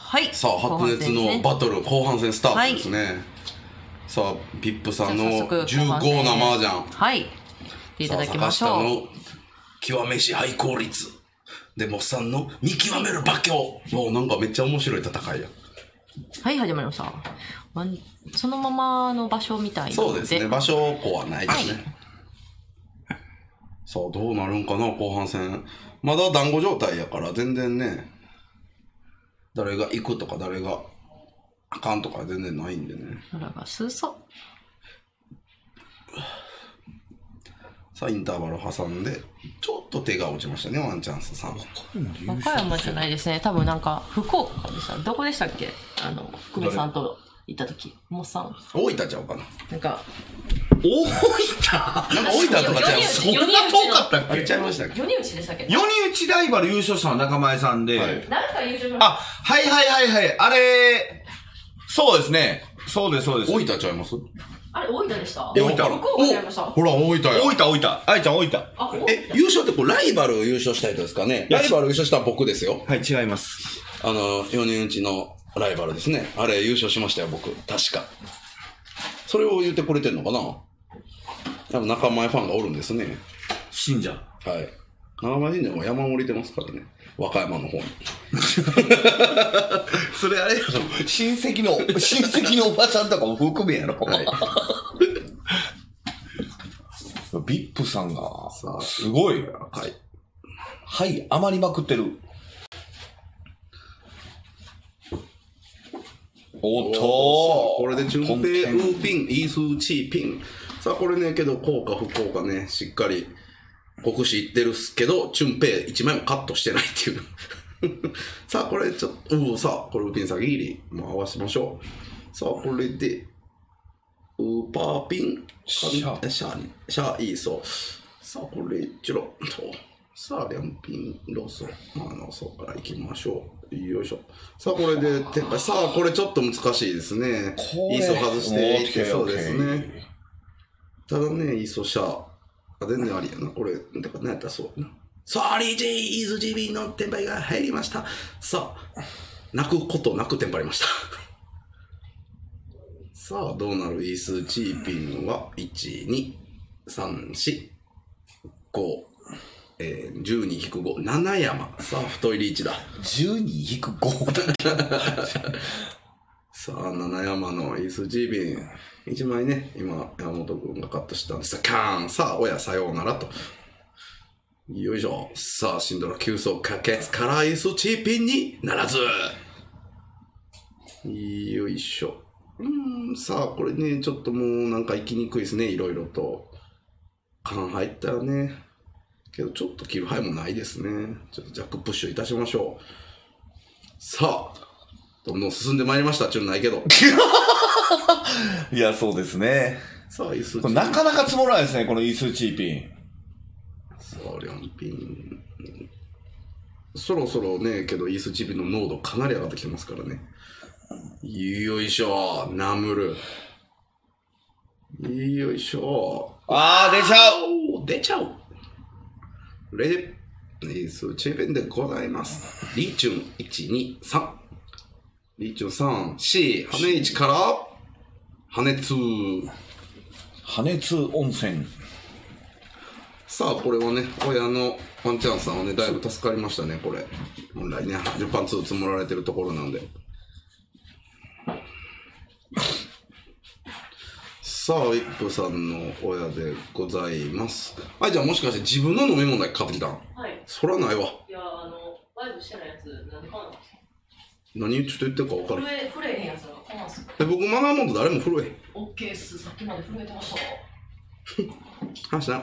はい。 さあ、白熱のバトル後半戦スタートですね。はい、さあ、ピップさんの重厚な麻雀。 はい。いただきましょう。 坂下の極めし廃効率。で、モッさんの見極める馬鏡。もうなんかめっちゃ面白い戦いや。 はい、始まりました。そのままの場所みたいなので。 そうですね。場所こはないですね。はい、さあ、どうなるんかな、後半戦。まだ団子状態やから、全然ね、誰が行くとか誰があかんとか全然ないんでね。 誰がすそ。 さあ、インターバル挟んで、ちょっと手が落ちましたね、ワンチャンスさん。 和歌山じゃないですね。多分なんか、福岡でした。どこでしたっけ？久米さんと行った時。もっさん。 大分ちゃうかな。 なんか、 大分なんか大分とかちゃう。 そんな遠かったっけ？ ちゃいましたっけ？ 4人打ちでしたっけ？ 4人打ちライバル優勝したのは中前さんで。 はい、 誰か優勝しました。 あ、はいはいはいはい。あれ、そうですね。そうですそうです。 大分ちゃいます？ あれ、大分でした？ 大分。 福岡ちゃいました。 ほら、大分や。 大分。あいちゃん大分。 優勝ってこうライバル優勝した人ですかね？ライバル優勝したのは僕ですよ。 はい、違います。 4人打ちのライバルですね。あれ優勝しましたよ、僕。確か。それを言ってくれてんのかな？多分仲間ファンがおるんですね。 信者。 はい。仲間信者も山盛りてますからね。和歌山の方に。 それあれやろ。親戚のおばちゃんとかも含めやろ。はい。ビップさんが、すごい。はい。はい、余りまくってる。おっとこれで順平、ウーピン、イースーチーピン。さあ、これね、けど、効果、不効果ね、しっかり、国士いってるっすけど、チュンペイ1枚もカットしてないっていう。さあ、これちょっと、さあ、これウーピン先切り、もう合わせましょう。さあ、これで、ウーパーピン、シャー、イーソ。さあ、これ、チュロッと。さあ、リャンピン、ロソ。そうから行きましょう。よいしょ。さあ、これで展開。さあ、これちょっと難しいですね。イーソ外していってそうですね。ただね、イーソシャー。全然ありやな。これ、だから何やったらそうな。さあ、リージー、イーズ GB のテンパイが入りました。さあ、泣くことなくテンパりました。さあ、どうなるイースチーピンは、1、2、3、4、5、12-5、7山。さあ、太いリーチだ。 12-5だけ。 さあ、7山のイースチーピン。1枚ね、今、山本君がカットしたんですが、カーン。さあ、親さようならと。よいしょ。さあ、シンドラ急走可決からイースチーピンにならず。よいしょ。さあ、これね、ちょっともうなんか行きにくいですね、いろいろと。缶入ったらね。けど、ちょっと切る範囲もないですね。ちょっとジャックプッシュいたしましょう。さあ、どんどん進んでまいりました。ちょっとないけど。 いや、そうですね。 さあ、イースチーピン。なかなか積もらないですね、このイースチーピン。 さあ、リャンピン。そろそろね、けどイースチーピンの濃度かなり上がってきてますからね。よいしょ、ナムル。よいしょ。 あー、出ちゃう。 出ちゃう。レディースチーピンでございます。リーチュン、1、2、3。リーチュン3、4、羽1から、羽2。 羽2温泉。 さあ、これはね、親のワンチャンさんはね、だいぶ助かりましたね、これ。本来ね、10パン2積もられてるところなんで。さあ、イップさんの親でございます。はい、じゃあもしかして自分の飲み物だけ買ってきたん？ はい。 そらないわ。 いや、バイブしてないやつ、なんで買わなかった？ 何ちょっと言ってるか分からん。 震えへんやつが買わんすか？ 僕マナーモード誰も震え。 オッケーっす。さっきまで震えてました。 話しな。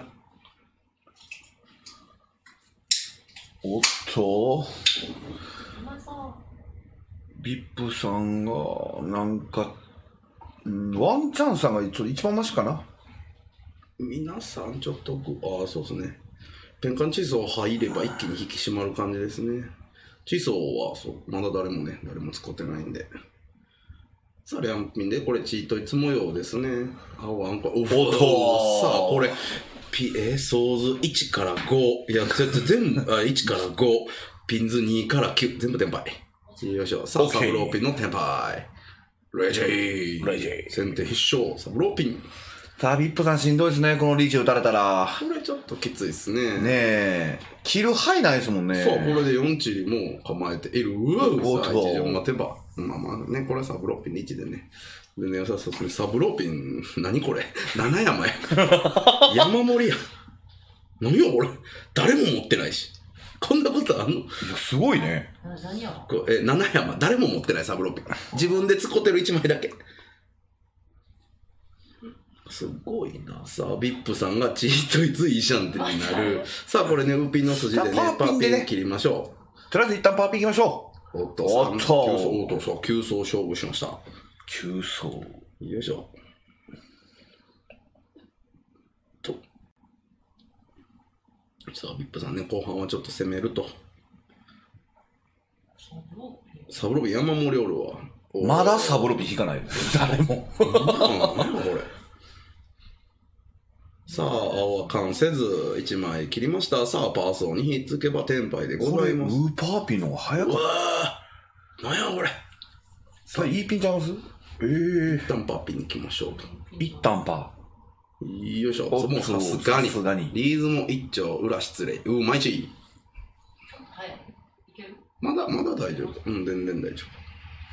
おっとビップさんが、なんか、ワンチャンさんが一番マシかな。 皆さんちょっと、そうですね。ペンカン地層入れば一気に引き締まる感じですね。地層は、そう、まだ誰も使ってないんで。さあ、リャンピンで、これチートいつ模様ですね。青あんこ、おっとさあ、これ、ソーズ1から5。いや、全部、1から5。ピンズ2から9。全部テンパイ。 よいしょ。さあ、 OK サブローピンのテンパイ。レジェイ。先手必勝、サブローピン。 さあ、ビップさんしんどいですね、このリーチ打たれたら。 これちょっときついですね。 ねえ。切る範囲ないですもんね。 そう、これで4チも構えている。うわ、さあ、1順待てば。まあまあね、これはサブローピン2でね。でね、良さそうですね。サブローピン、何これ ?7 山や。山盛りや。何やこれ。誰も持ってないし。こんなことあんの？ いや、すごいね。 何や 7山。誰も持ってないサブローピン。自分で使ってる1枚だけ。すごいな。さあ、ビップさんがチートイズイーシャンテになる。さあ、これね、ウーピンの筋でね、パーピン切りましょう。とりあえず一旦パーピン行きましょう。おっと、9層勝負しました。 9層。 よいしょ。と。さあ、ビップさんね、後半はちょっと攻めると。サブロビ山盛りおるわ。 まだサブロビ引かないです。誰も。 何これ。さあ、青は完せず、1枚切りました。さあ、パーソーにひっつけばテンパイでございます。 ウーパーピンの方が早かった。 うわぁ、何やこれ。 さあ、いいピンちゃいます？ 一旦パーピンに行きましょうと。 一旦パー。よいしょ。もうさすがに。リーズも一丁、裏失礼。毎日。 はい。いける？ まだ大丈夫。全然大丈夫。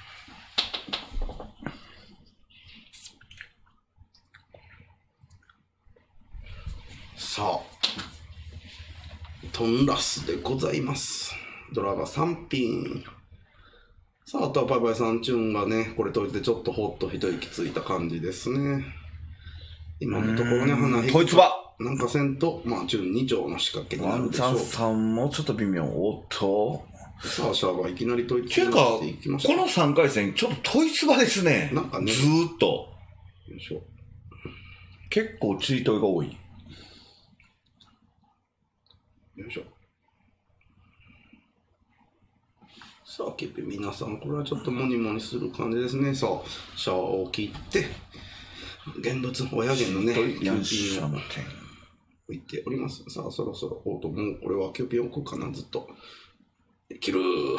さあ、トンラスでございます。ドラが3ピン。さあ、あとはパイパイさんチュンがね、これ解いてちょっとほっと一息ついた感じですね。今のところね、花引き。 こいつはなんかせんと、まあ、チュン2丁の仕掛けになるでしょう。 ワンチャンさんもちょっと微妙。おっと。 さあ、シャーバーいきなり解いていきました。 この3回戦、ちょっとトイツバですね。 なんかね。 ずーっと。 よいしょ。 結構チートイが多い。 よいしょ。さあ、キッピ皆さん、これはちょっとモニモニする感じですね。さあ、シャワーを切って、現物、親源のね、キューピンを置いております。さあ、そろそろ、もうこれはキューピン置くかな、ずっと。切る。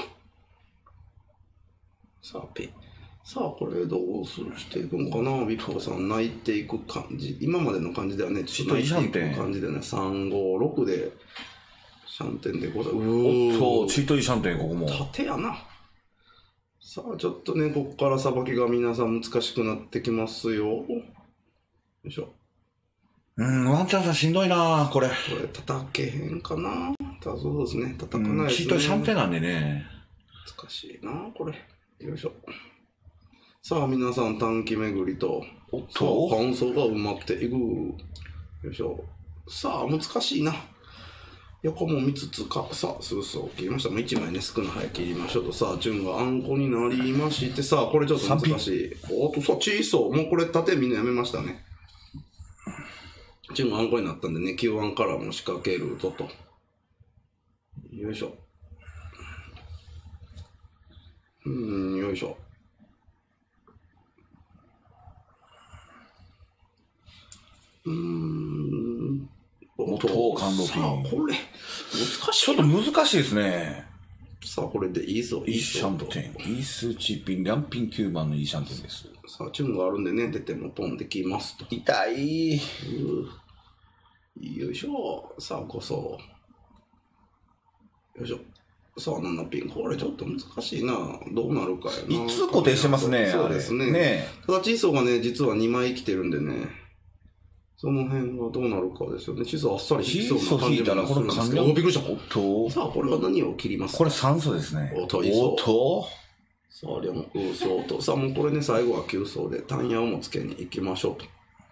さあ、ペイ。さあ、これどうしていくのかな、ビップさん、泣いていく感じ。今までの感じではね、 ちょっと泣いていく感じでね、3、5、6で、シャンテンでございます。 そう、チートイシャンテン、ここも。 縦やな。さあ、ちょっとね、ここからさばきが皆さん難しくなってきますよ。よいしょ。 ワンチャンさんしんどいなこれ。 これ、叩けへんかな。そうですね、叩かないですね。 チートイシャンテンなんでね。 難しいな、これ。よいしょ。さあ、皆さん短期巡りと、さあ、感想が埋まっていく。よいしょ。さあ、難しいな。横も見つつか、さあ、そう切りました。もう1枚ね、少ない早切りましょうと。さあ、順があんこになりまして、さあ、これちょっと難しい。おっと、さあ、小さもうこれ縦みんなやめましたね。順があんこになったんでね、Q1 からも仕掛けると。よいしょ。よいしょ。 音感動ピン。 さあ、これ、難しい。 ちょっと難しいですね。 さあ、これでいいぞ、 いいシャンテン。イースチーピン、リャンピン9番のいいシャンテンです。 さあ、チュンがあるんでね、出てもポンできますと。 痛い。 よいしょ。さあ、こそ。よいしょ。さあ、7ピン。これちょっと難しいな。どうなるかやな。 いつ固定してますね。 そうですね。 ねただ、チーソーがね、実は2枚来てるんでね。その辺はどうなるかですよね。チーソーあっさり引きそうな感じもするんですけど。びっくりした。 おっと。 さあ、これは何を切りますか？ これ酸素ですね。 おっと、いいそう。 おっと。 さあ、でも、そうと。さあ、もうこれね、最後は9層で、単ヤをもつけに行きましょう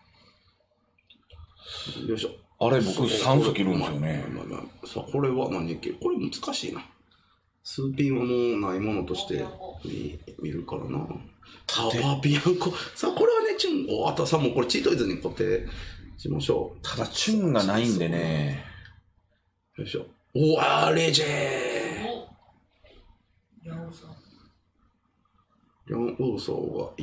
と。よいしょ。 あれ、僕酸素切るんですよね。 さあ、これは何切る？これ難しいな。数ピンはもうないものとして見るからな。タワピアンコ。さあ、これはね、チュン、あとはさ、もうこれチートイズに固定しましょう。 ただ、チュンがないんでね。 よいしょ。おわー、レジェー。リャンウーソーが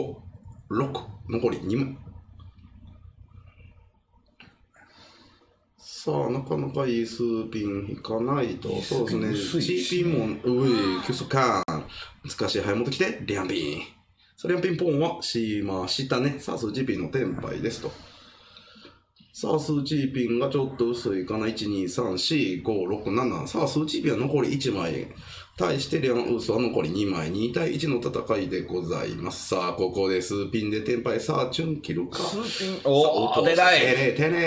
1、2、3、4、5、6。残り2枚。 さあ、なかなかいい数ピン引かないと。そうですね。チーピンも、キュスカーン。難しい。早持ってきて、リャンピン。さあ、リャンピンポンはしましたね。さあ、数チーピンのテンパイですと。さあ、数チーピンがちょっと薄いかな。1、2、3、4、5、6、7。さあ、数チーピンは残り1枚。対してリャンウースは残り2枚。2対1の戦いでございます。さあ、ここで数ピンでテンパイ。さあ、チュン切るか。 数ピン、おー、出ない。 てね。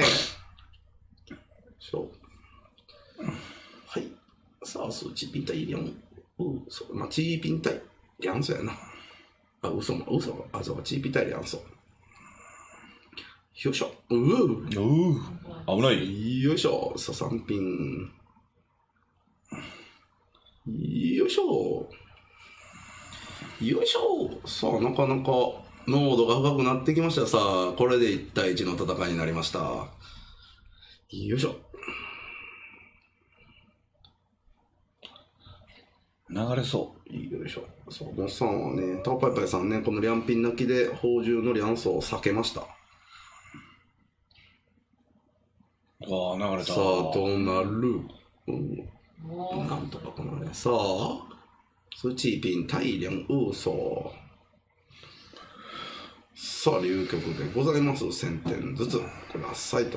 はい。さあ、数チーピン対リャン。まあ、チーピン対リャンソやな。あ、嘘か。あ、そうか、チーピン対リャンソ。よいしょ。危ない。 よいしょ。さあ、3ピン。よいしょ。よいしょ。さあ、なかなか濃度が深くなってきました。さあ、これで1対1の戦いになりました。よいしょ。 流れそう。 よいしょ。そう、モッさんはね、タオパイパイさんね、このリャンピン泣きで宝珠のリャンソを避けました。 流れた。 さあ、どうなる？なんとかこのね、さあ、スチーピン、タイリャン、ウーソー。さあ、流局でございます。1000点ずつくださいと。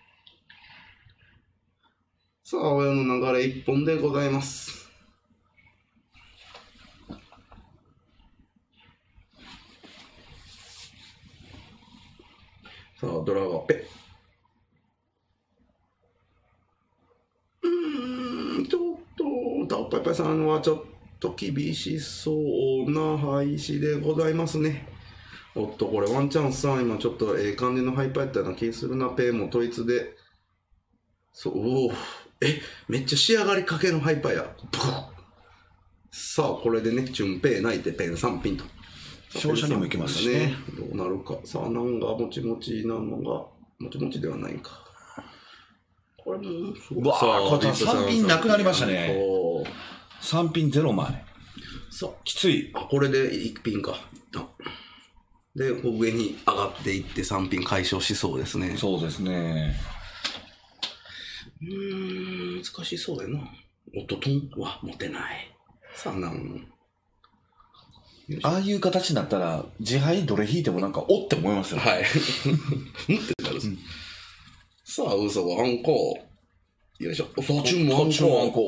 さあ、親の流れ1本でございます。さあ、ドラガペ。ちょっと、タオパイパイさんはちょっと厳しそうな配置でございますね。おっと、これワンチャンスさん、今ちょっと感じのハイパーやったような気するな。ペンも統一で。そう、めっちゃ仕上がりかけのハイパーや。さあ、これでね、チュンペイ泣いてペン3ピンと。 勝者にも行けますしね。 どうなるか。さあ、なんがもちもちなのが、もちもちではないんか。これも、 うわぁ、これ3ピンなくなりましたね。3ピン0枚。 さあ、 きつい。 あ、これで1ピンか。で、上に上がっていって3ピン解消しそうですね。 そうですね。 難しそうやな。おっと、トンは持てない。さあ、 ああいう形になったら、自敗どれ引いてもなんか、おって思いますよ。 はい。ってなる。さあ、嘘はアンコー。よいしょ。さあ、チュンもアンコ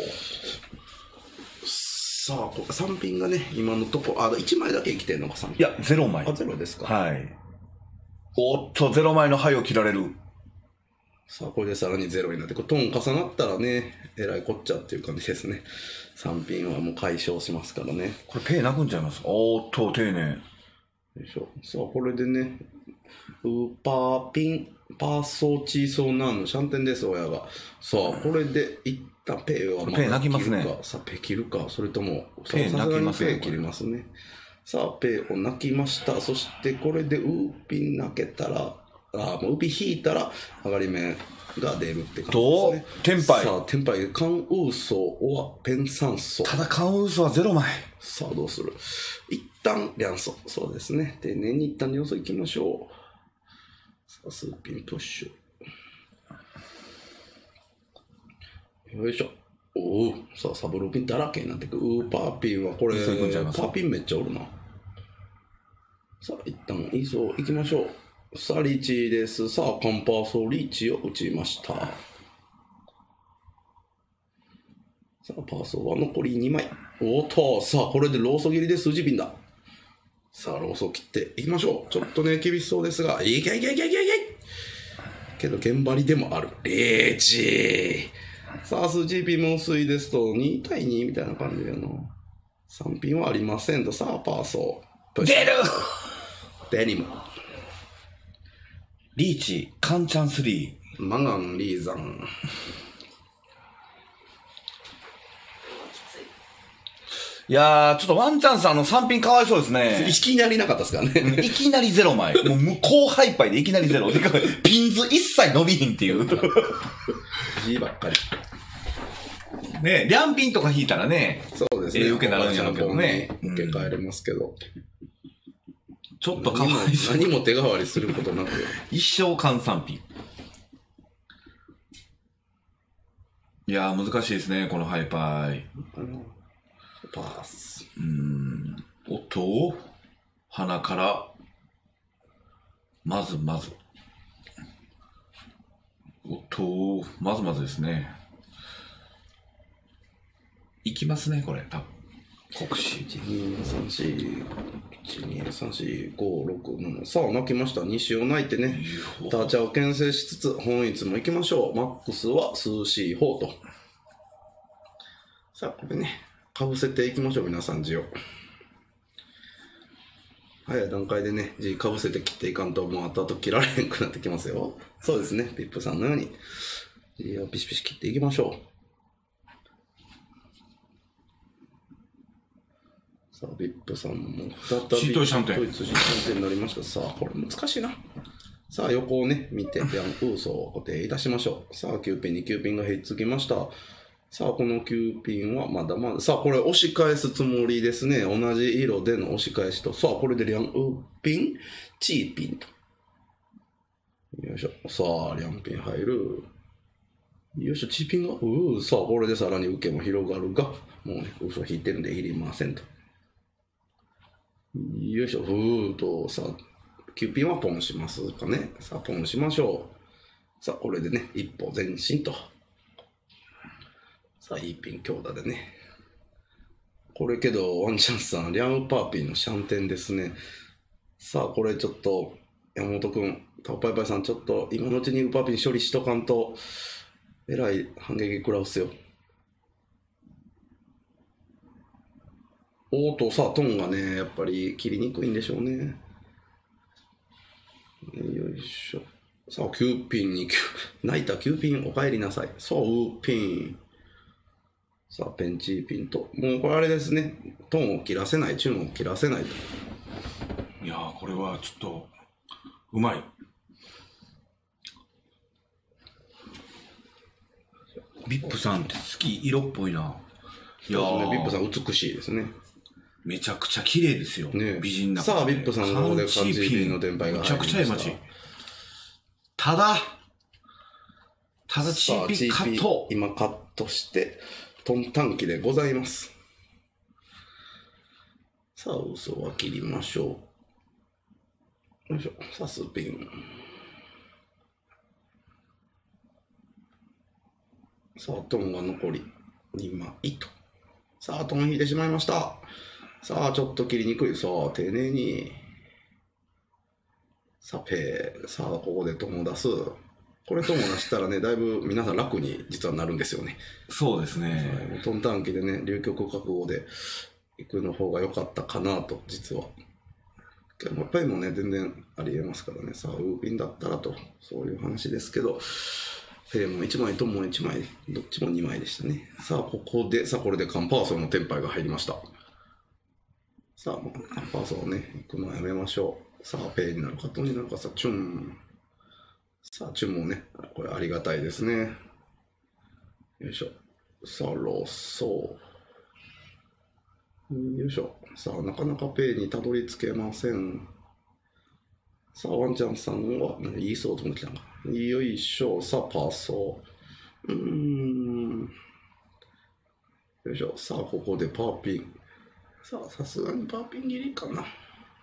ー。さあ、3ピンがね、今のとこ、1枚だけ生きてんのか、3ピン。 いや、0枚。 0ですか。 はい。おっと、0枚の灰を切られる。 さあ、これでさらに0になって、トン重なったらね、えらいこっちゃっていう感じですね。3ピンはもう解消しますからね。 これペイなくんちゃいます。おっと、丁寧。 よいしょ。さあ、これでね、パーピン、パーソーチーソーナーのシャンテンです、親が。さあ、これで一旦ペイはまだペイ泣きますね。 さあ、ペイ切るか、それとも、 ペイ泣きますね。 ペイ切りますね。さあ、ペイを泣きました。そして、これでウーピン泣けたら、もうウーピン引いたら、上がり目が出るって感じですね。 テンパイ。 さあ、テンパイ、カンウーソー、オア、ペンサンソ。 ただ、カンウーソーは0枚。 さあ、どうする？一旦、リャンソ。そうですね。丁寧に一旦要素行きましょう。さあ、数ピンプッシュ。よいしょ。おお。さあ、サブローピンだらけになってくる。パーピンはこれ、パーピンめっちゃおるな。さあ、一旦、イーソー行きましょう。さあ、リーチです。さあ、カンパーソーリーチを打ちました。さあ、パーソーは残り2枚。おっと、さあ、これでローソ切りで数字ピンだ。さあ、ローソ切っていきましょう。ちょっとね、厳しそうですが、いけいけいけいけいけけど、現場りでもある。リーチさあ、数字ピンも薄いですと、2対2みたいな感じだよな。3ピンはありませんと、さあ、パーソー。 出るデニム。 リーチ、カンチャン3。 マガン、リーザン。 いやー、ちょっとワンチャンス3ピンかわいそうですね。 いきなりなかったですからね。 いきなり0枚。もう無効ハイパイでいきなり0。でかピンズ一切伸びひんっていう。 G ばっかり。 ね、リャンピンとか引いたらね。 そうですね。 受けなるんやろうけどね。 受け替えれますけど。 ちょっとかわいそう。 何も手代わりすることなく。 一生換3ピン。 いやー難しいですね、このハイパイ。 パース。 おっと、鼻から、まず。おっと、まずですね。いきますね、これ、多分。国士。 1234567さあ泣きました。西を泣いてねタチャを牽制しつつ本一も行きましょう。マックスは涼しい方と。さあこれねかぶせていきましょう。皆さん字を早い段階でね字かぶせて切っていかんともう後々切られへんくなってきますよ。そうですね、ピップさんのように字をピシピシ切っていきましょう。さあ、ビップさんも再びドイツシャンテンになりました。さあ、これ難しいな。さあ、横をね、見て、ウソを固定いたしましょう。さあ、9ピンに9ピンがひっつきました。さあ、この9ピンはまだまだ。さあ、これ押し返すつもりですね。同じ色での押し返しと。さあ、これでリャンウピン、チーピンと。よいしょ。さあ、リャンピン入る。よいしょ、チーピンが。さあ、これでさらに受けも広がるが、もうね、嘘引いてるんでいりませんと。よいしょ、と、さあ、9ピンはポンしますかね。さあ、ポンしましょう。さあ、これでね、一歩前進と。さあ、いいピン強打でね。これけど、ワンチャンスさん、リャンウパーピンのシャンテンですね。さあ、これちょっと、山本くん、タオパイパイさん、ちょっと今のうちにウパーピン処理しとかんと、えらい反撃食らうっすよ。おーと、さあ、トンがね、やっぱり切りにくいんでしょうね。よいしょ。さあ、9ピンに泣いた9ピンお帰りなさい。そう、ピン。さあ、ペンチピンと。もうこれあれですね。トンを切らせない、チューンを切らせないと。 いやー、これはちょっと、うまい。ビップさんって好き色っぽいな。 いやー、ビップさん美しいですね。 めちゃくちゃ綺麗ですよ。ね、美人なさあ、ビップさんの方でカンチーピンの電杯が入りました。 めちゃくちゃいい街。ただチーピンカット。 今カットして、トン短期でございます。さあ、嘘は切りましょう。よいしょ。さあ、スピン。さあ、トンが残り2枚と。さあ、トン引いてしまいました。さあ、ちょっと切りにくい。さあ、丁寧に。さあ、ペー。さあ、ここでトンを出す。これトンを出したらね、だいぶ皆さん楽に実はなるんですよね。 そうですね。 トン短期でね、流局覚悟で行くの方が良かったかなと、実は。けど、ペイもね、全然ありえますからね。さあ、ウーピンだったらと、そういう話ですけど、ペイも1枚、トンも1枚、どっちも2枚でしたね。さあ、ここで、さあ、これでカンパーソンのテンパイが入りました。さあ、もうカンパーソンをね、行くのはやめましょう。さあ、ペイになるか、トンになるか、さあ、チュン。さあ、チュンもね、これありがたいですね。よいしょ。さあ、ローソー。よいしょ。さあ、なかなかペイにたどり着けません。さあ、ワンちゃんさんは、何言いそうと思ってたのか。よいしょ。さあ、パーソー。よいしょ。さあ、ここでパーピン。さあ、さすがにパーピン切りかな。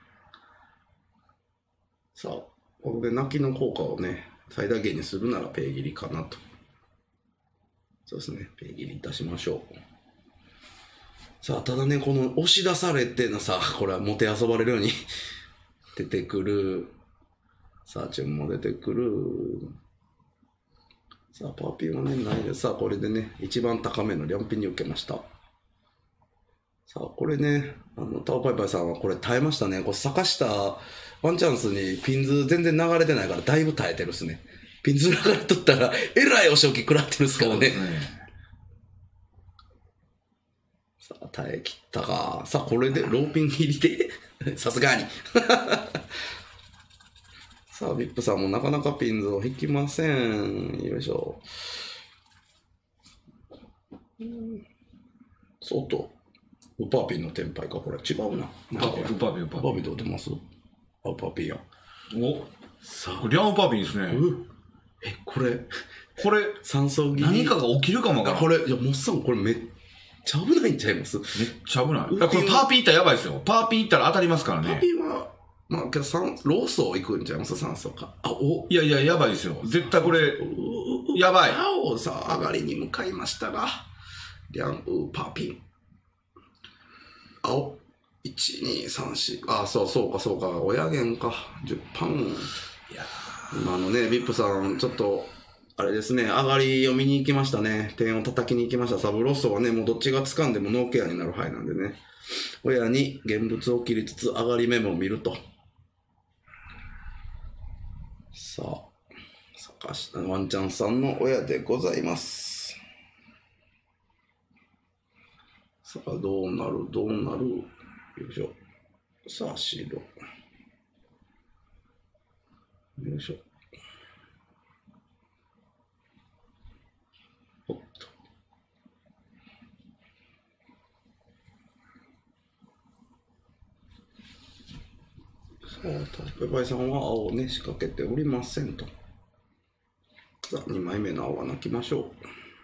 さあ、ここで泣きの効果をね、最大限にするならペイ切りかなと。そうですね。ペイ切りいたしましょう。さあ、ただね、この押し出されてのさ、これはもてあそばれるように出てくる。さあ、チュンも出てくる。さあ、パーピンはね、ないです。さあ、これでね、一番高めのリャンピンに受けました。さあ、これね、タオパイパイさんはこれ耐えましたね。これ坂下、ワンチャンスにピンズ全然流れてないからだいぶ耐えてるっすね。ピンズ流れとったら、えらいお仕置き食らってるっすからね。さあ、耐え切ったか。さあ、これでローピン切りで、さすがに。さあ、ビップさんもなかなかピンズを引きません。よいしょ。そうと、ウパーピンのテンパイか、これ違うな。 ウパーピンどう出ます？ウパーピンや。 お、さあ、これリャンウパーピンですね。 これ、 これ、 酸素切り。 何かが起きるかもわからん。 これ、いや、モッサン、これめっちゃ危ないんちゃいます？ めっちゃ危ない。これパーピン行ったらやばいですよ。パーピン行ったら当たりますからね。 パーピンは、まあ、けどローソー行くんちゃいます？酸素か。 いやいや、やばいですよ。絶対これ、やばい。 青さ、上がりに向かいましたが、パーピン。青。1、2、3、4。そうか。親弦か。10パン。いや今のね、ビップさん、ちょっと、あれですね、上がりを見に行きましたね。点を叩きに行きました。サブロッソはね、もうどっちが掴んでもノーケアになる範囲なんでね。親に現物を切りつつ上がりメモを見ると。さあ、ワンちゃんさんの親でございます。さあ、どうなるよいしょ。さあ、白。よいしょ。おっと。さあ、ペパイさんは青をね、仕掛けておりませんと。さあ、2枚目の青は泣きましょう。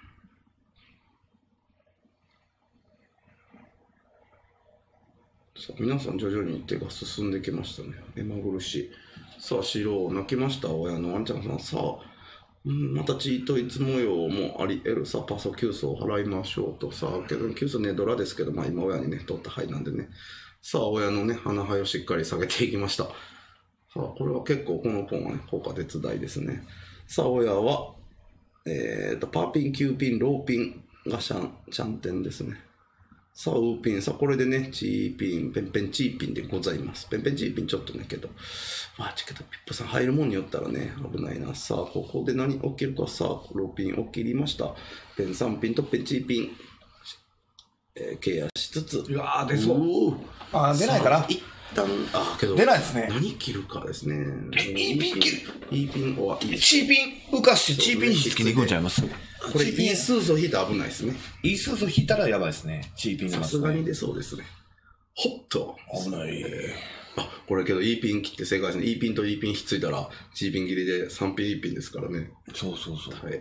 さあ、皆さん徐々に手が進んできましたね。目まぐるしい。さあ、白を泣きました。親のワンちゃんさん。さあ、またチートいつ模様もあり得る。さあ、パソ急須を払いましょうと。さあ、けど、急須ね、ドラですけど、まあ今親にね、取った牌なんでね。さあ、親のね、鼻牌をしっかり下げていきました。さあ、これは結構このポンはね、効果絶大ですね。さあ、親は、パーピン、キューピン、ローピンがシャンテンですね。さあ、ウーピン。さあ、これでね、チーピン、ペンペンチーピンでございます。ペンペンチーピンちょっとね、けど。まあ、ピップさん入るもんによったらね、危ないな。さあ、ここで何起きるか。さあ、ローピン起きりました。ペン3ピンとペンチーピン。ケアしつつ。 うわー、出そう。出ないかな。 一旦、けど。 出ないですね。 何切るかですね。 E ピン切る。 E ピンは C ピン浮かして C ピン引きに行くんちゃいます？ これ E 数素引いたら危ないですね。 E 数素引いたらやばいですね。C ピンが。 さすがに出そうですね。ほっと。 危ない。 これけど E ピン切って正解ですね。E ピンと E ピンひっついたら C ピン切りで3ピン E ピンですからね。 そう。 はい。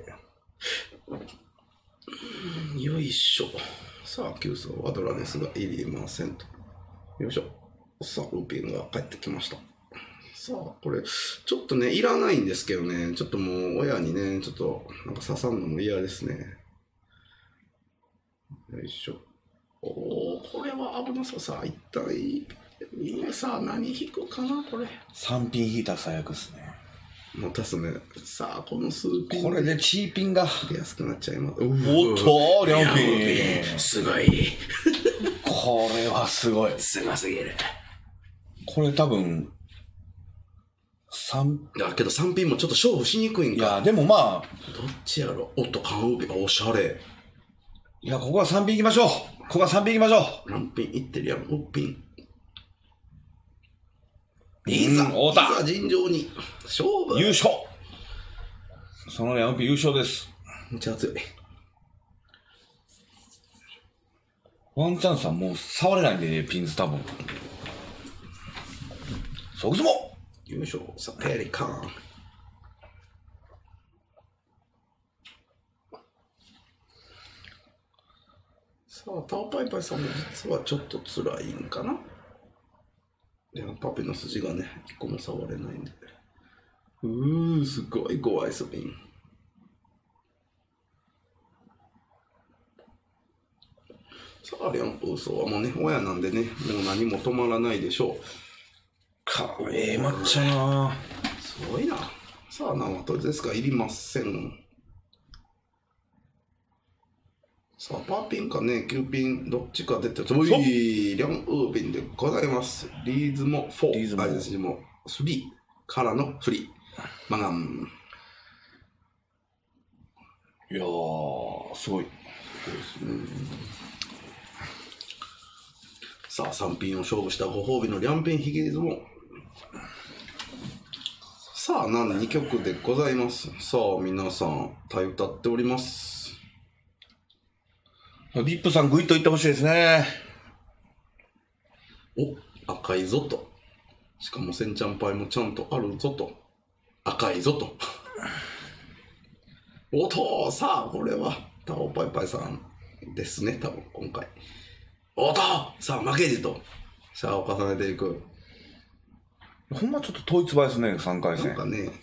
よいしょ。さあ、急須はドラですが、いりませんと。よいしょ。さあ、ウーピンが帰ってきました。さあ、これ、ちょっとね、いらないんですけどね、ちょっともう親にね、ちょっとなんか刺さんのも嫌ですね。よいしょ。これは危なささ、一体、さあ、何引くかな、これ。 3ピン引いたら最悪ですね。 またすね。さあ、この数ピン。 これでチーピンが。 出やすくなっちゃいます。 おっと、両ピン。 すごい。 これはすごい。 すごすぎる。 これ多分、 だけど3ピンもちょっと勝負しにくいんか。 いや、でもまあ。 どっちやろ。おっと、缶ウーピン。おしゃれ。 いや、ここは3ピン行きましょう。ここは3ピン行きましょう。 何ピンいってるやん。ウーピン。 いざ尋常に。勝負。 優勝。その4ピン優勝です。 めっちゃ熱い。 ワンチャンさんもう触れないんで、ピンズ多分。即相撲優勝。さあ、ペリカン。さあ、タオパイパイさんも実はちょっと辛いんかな。でもパピの筋がね、一個も触れないんで。すごい怖いスピン。さあ、リャンプーソーはもうね、親なんでね、もう何も止まらないでしょう。 抹茶なすごいな。さあ、生とですが、いりません。さあ、パーピンかね、キューピン、どっちか出て、リャンウーピンでございます。リーズも4、リーズも3からのフリー。マガン。 いやー、すごい。 さあ、3ピンを勝負したご褒美のリャンピンヒゲーズも。さあ、2曲でございます。さあ、皆さん、歌い歌っております。 ビップさん、グイッといってほしいですね。 お、赤いぞと。しかも、せんちゃんパイもちゃんとあるぞと。赤いぞと。 おとさあ、これは、タオパイパイさんですね、多分今回。おとさあ、負けじと、シャアを重ねていく。 ほんまちょっと統一倍ですね、3回戦。 なんかね、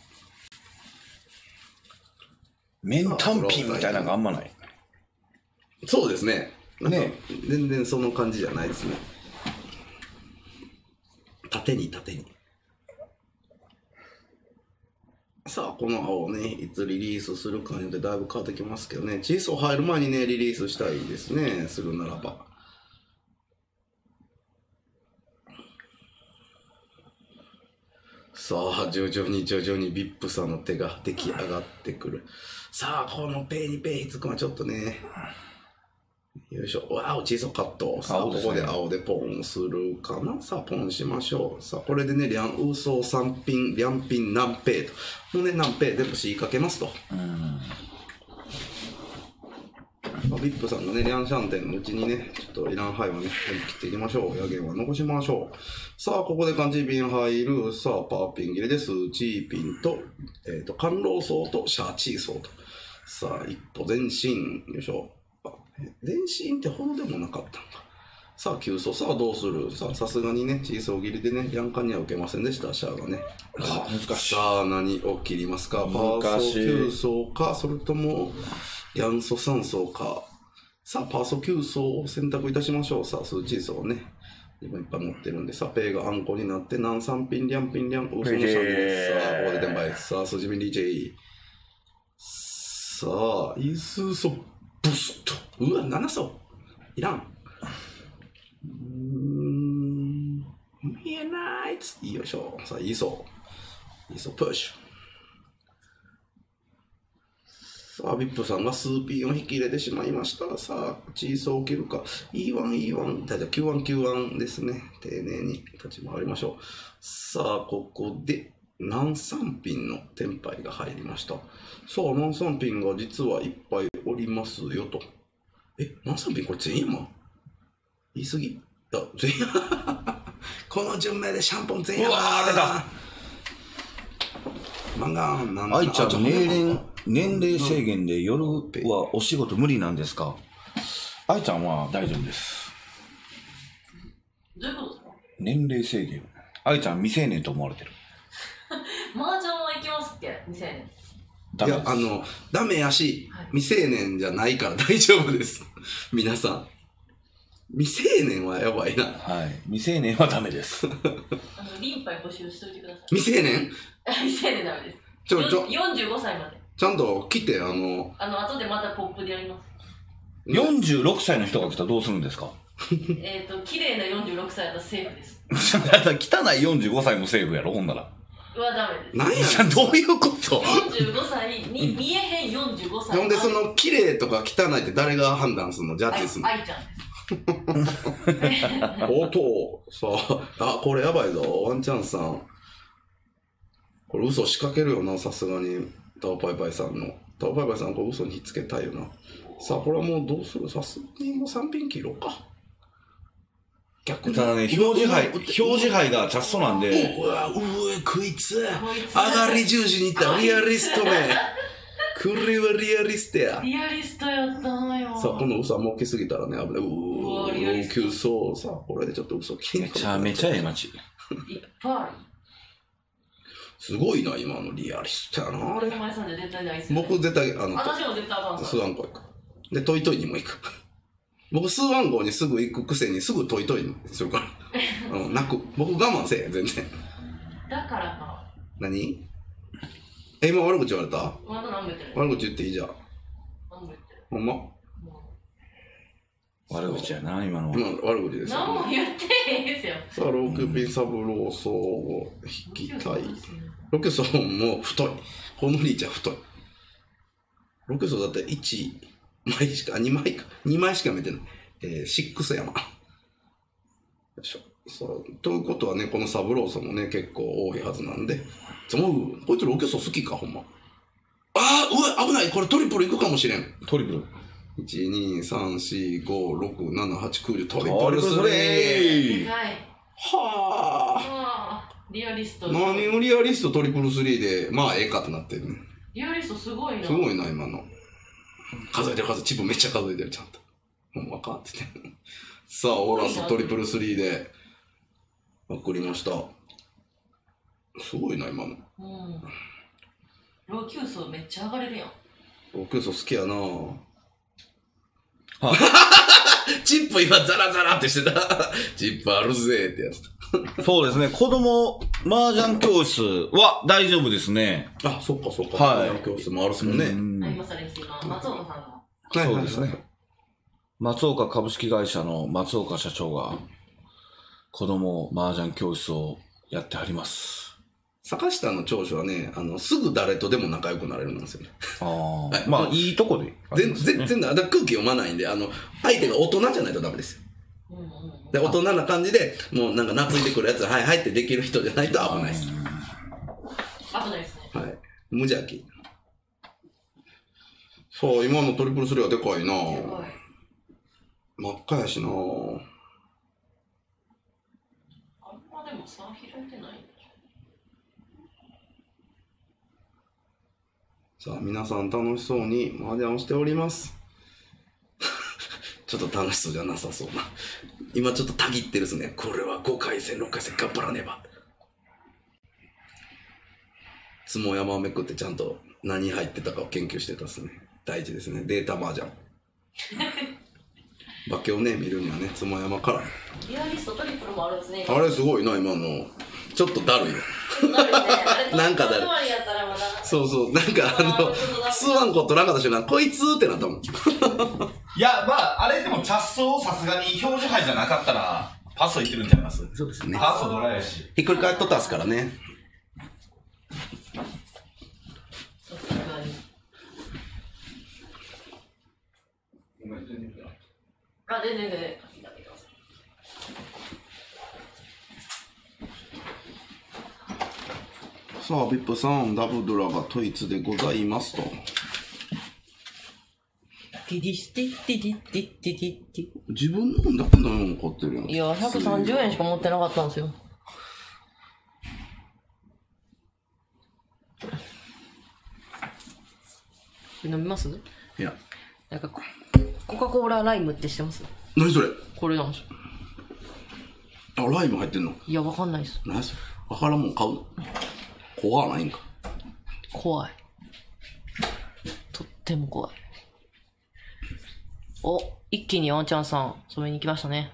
麺単品みたいなのがあんまない。 そうですね。なんかね全然その感じじゃないですね。縦に。さあ、この青をね、いつリリースするかによってだいぶ変わってきますけどね。チーソー入る前にね、リリースしたいですね。するならば。さあ、徐々にビップさんの手が出来上がってくる。さあ、このペイにペイつくのはちょっとね、よいしょ。わお、チーソーカット。さあ、ここで青でポンするかな。さあ、ポンしましょう。さあ、これでね、ウーソー3ピン、リャンピン、ナンペイと。もうね、ナンペイ全部 C かけますと。まあ、ビップさんのね、リャンシャンテンのうちにね、ちょっといらん灰はね、切っていきましょう。ヤゲンは残しましょう。さあ、ここでカンチピン入る。さあ、パーピン切れでスーチーピンと、甘露層とシャーチー層と。さあ、一歩前進。よいしょ。前進ってほどでもなかったのか。さあ、急走。さあ、どうする。さあ、さすがにね、チーソー切りでね、ヤンカンには受けませんでした、シャアがね。 難しい。 さあ、何を切りますか。パーソ急走か、それとも、ヤンソ3層か。さあ、パーソ急走を選択いたしましょう。さあ、スーチーソーをね、今いっぱい持ってるんで、さあ、ペイがアンコになって、ナン3ピン、リャンピン、リャン、ウーソのシャンです。さあ、ここで転売。さあ、スジミリジェイ。さあ、イスソ、ブスッと。うわ、7層。いらん。見えないっつ。よいしょ。さあ、いいそう。いいそう、プッシュ。さあ、ビップさんがスーピンを引き入れてしまいました。さあ、チーソーを切るか。E1。だいたいQ1 ですね。丁寧に立ち回りましょう。さあ、ここで、南三ピンのテンパイが入りました。さあ、南三ピンが実はいっぱいおりますよと。南三ピンこれ全山言い過ぎ。全山この順目でシャンポン全山。うわー、出た。マンガン、 愛ちゃん、年齢制限で夜はお仕事無理なんですか？愛ちゃんは大丈夫です。 どういうことですか？ 年齢制限。愛ちゃん未成年と思われてる。 麻雀はいけますっけ？未成年。 いや、ダメやし、未成年じゃないから大丈夫です。皆さん。未成年はやばいな。 はい。未成年はダメです。 リンパイ募集しといてください。 未成年？ 未成年ダメです。45歳まで。 ちゃんと来て、後でまたポップでやります。 46歳の人が来たらどうするんですか？ 綺麗な46歳だったらセーフです。 汚い45歳もセーフやろ、ほんなら。 はダメです。 何やどういうこと？ 45 歳に見えへん45歳。 ほんで、その、綺麗とか汚いって誰が判断するの？ジャッジするの？ 愛ちゃんです。 おとさあ、これやばいぞ。ワンチャンさん。これ嘘仕掛けるよな、さすがに。タオパイパイさんの。タオパイパイさんこれ嘘にひっつけたいよな。さあ、これはもうどうする？さすがにもう3ピン切ろうか。逆に。 ただね、表示牌がチャッソなんで。 うわ、こいつ。上がり十字にいったリアリストめ。これはリアリストや。 リアリストやったのよ。 さあ、この嘘は儲けすぎたらね、危ない。 リアリスト。 急走。さあ、これでちょっと嘘切りめちゃめちゃええ街。 いっぱい。 すごいな、今のリアリストやな、あれ。 お前さんじゃ絶対ないっすよね。 僕絶対、 私も絶対あかんスワン号行く。で、トイトイにも行く。僕、スワン号にすぐ行くくせにすぐトイトイにするから。泣く。僕我慢せえ、全然。 だからか。 何？今悪口言われた？ まだ何も言ってない。 悪口言っていいじゃん。 何も言ってない。 ほんま？ 悪口やな、今のは。 悪口ですよ、 何も言ってへんですよ。 さあ、6ピンサブローソーを引きたい。6層も太い。ほのりちゃん太い。6層だって1枚しか、2枚か。2枚しか見てない。6山。よいしょ。そう。ということはね、このサブローソーもね、結構多いはずなんで。こいつ6層好きか、ほんま。うわ、危ない。これトリプルいくかもしれん。 トリプル。 1、2、3、4、5、6、7、8、9、10、トリプルスリー。 でかい。 はぁ。 リアリスト。 何をリアリストトリプルスリーで、まあ、ええかってなってるね。 リアリストすごいな。 すごいな、今の。数えてるチップめっちゃ数えてる、ちゃんと。ほんまかって言って。さあ、オーラストリプル3で、まくりました。すごいな、今の。 ローキューソめっちゃ上がれるやん。 ローキューソ好きやなチップ今ザラザラってしてた。チップあるぜってやつ。 そうですね。子供麻雀教室は大丈夫ですね。 あ、そっかそっか。 はい。 麻雀教室もあるっすもんね。 ありますあります。今、松岡さんの。 そうですね。松岡株式会社の松岡社長が子供麻雀教室をやってはります。 坂下の長所はね、すぐ誰とでも仲良くなれるんですよね。 ああ。まあ、いいとこで。 全然だから空気読まないんで、相手が大人じゃないとダメですよ。で、大人な感じで、もうなんか懐いてくるやつ、はいはいってできる人じゃないと危ないです。 危ないですね。 はい。無邪気。さあ、今のトリプルスリーはでかいなぁ。真っ赤やしなぁ。 あんまでも差開いてない。 さあ、皆さん楽しそうに麻雀をしております。ちょっと楽しそうじゃなさそうな。今ちょっとたぎってるっすね。これは5回戦、6回戦頑張らねば。相撲山をめくってちゃんと何入ってたかを研究してたっすね。大事ですね。データ麻雀。化けをね、見るにはね、相撲山から。 リアリストトリプルもあるんですね。 あれすごいな、今の。ちょっとだるいよ。なんかだるい。そうそう、なんかスワンコ取らんかった瞬間、こいつってなったもん。 いや、まあ、あれでもチャッソさすがに表示杯じゃなかったら、パスいってるんちゃいます？ そうですね。 パスドラやし。 ひっくり返っとったっすからね。 あ、全然。 さあ、ビップさん、ダブドラが統一でございますと。自分の分だけのように買ってるやん。 いや、130円しか持ってなかったんですよ。飲みます？ いや。 なんかコカ・コーラライムって知ってます？ 何それ？ これなんですよ。 あ、ライム入ってんの？ いや、わかんないです。 何それ？わからんもん買うの？怖ないんか。 怖い。とっても怖い。お、一気にワンちゃんさん、染めに行きましたね。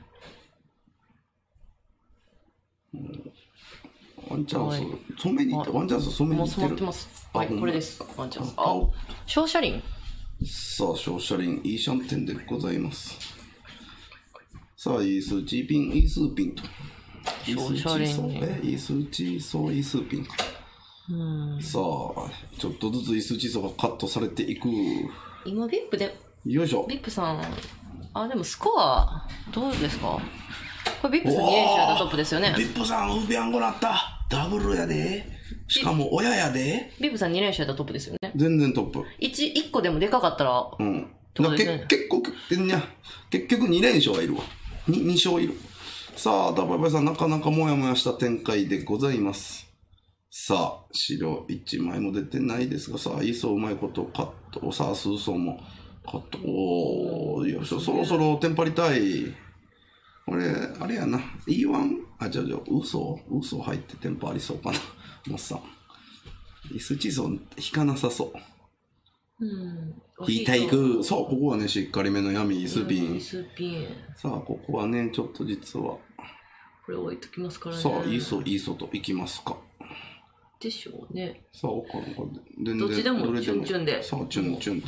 ワンチャンス、染めに行った。ワンチャンス染めに行ってる。 もう染まってます。はい、これです。ワンチャンス。あ、照射輪。 さあ、照射輪、いいシャンテンでございます。さあ、いい数値ピン、いい数ピンと。 照射輪。 いい数値層、いい数ピン。さあ、ちょっとずついす地層がカットされていく。 今、ビップで、 よいしょ。 ビップさん、あ、でもスコア、どうですか？これビップさん2連勝やったトップですよね。 ビップさん、ウビアンゴなった。ダブルやで。しかも親やで。 ビップさん2連勝やったトップですよね。 全然トップ。 1個でもでかかったら、 うん。結局2連勝はいるわ。2勝いる。さあ、ダバイバイさん、なかなかモヤモヤした展開でございます。さあ、白1枚も出てないですが、さあ、いいそううまいことカット。さあ、数層もカット。おー、よいしょ、そろそろテンパりたい。これ、あれやな。E1? あ、嘘入ってテンパありそうかな。もっさん。イスチゾン引かなさそう。引いていく。さあ、ここはね、しっかりめの闇、イスピン。さあ、ここはね、ちょっと実は。 これ置いときますからね。 さあ、いいそうといきますか。 でしょうね。 さあ、これ全然どっちでもチュンチュンで。 さあ、チュンチュンと。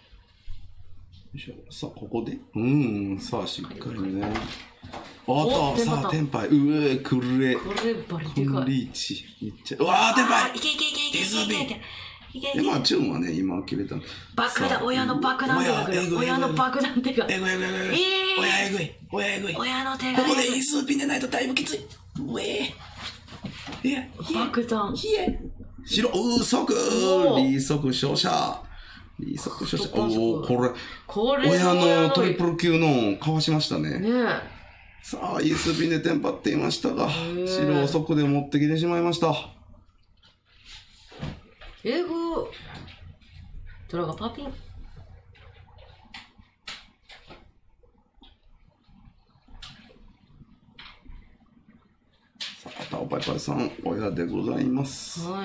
さあ、ここで。さあ、しっかりね。あと、さあ、テンパイ。くれ。 これバリでかい。 リーチ。いっちゃう。うわー、テンパイ。 いけ。 で、まあ、チュンはね、今切れた。 爆弾、親の爆弾手が来る。親の爆弾手が。 親えぐい。 親の手が。 ここで因数ピンでないとだいぶきつい。 爆弾。 白、利息照射。おー、これ。親のトリプル級のかわしましたね。さあ、イースピンでテンパっていましたが、白遅くで持ってきてしまいました。 ドラがパピン。 さあ、タオパイパイさん、親でございます。 はい。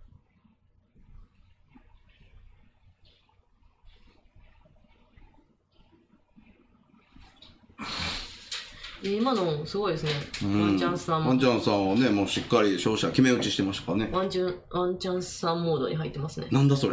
今のすごいですね。ワンチャンさん。 ワンチャンさんはね、もうしっかり勝者決め打ちしてましたからね。 ワンチャンさんモードに入ってますね。 なんだそれ。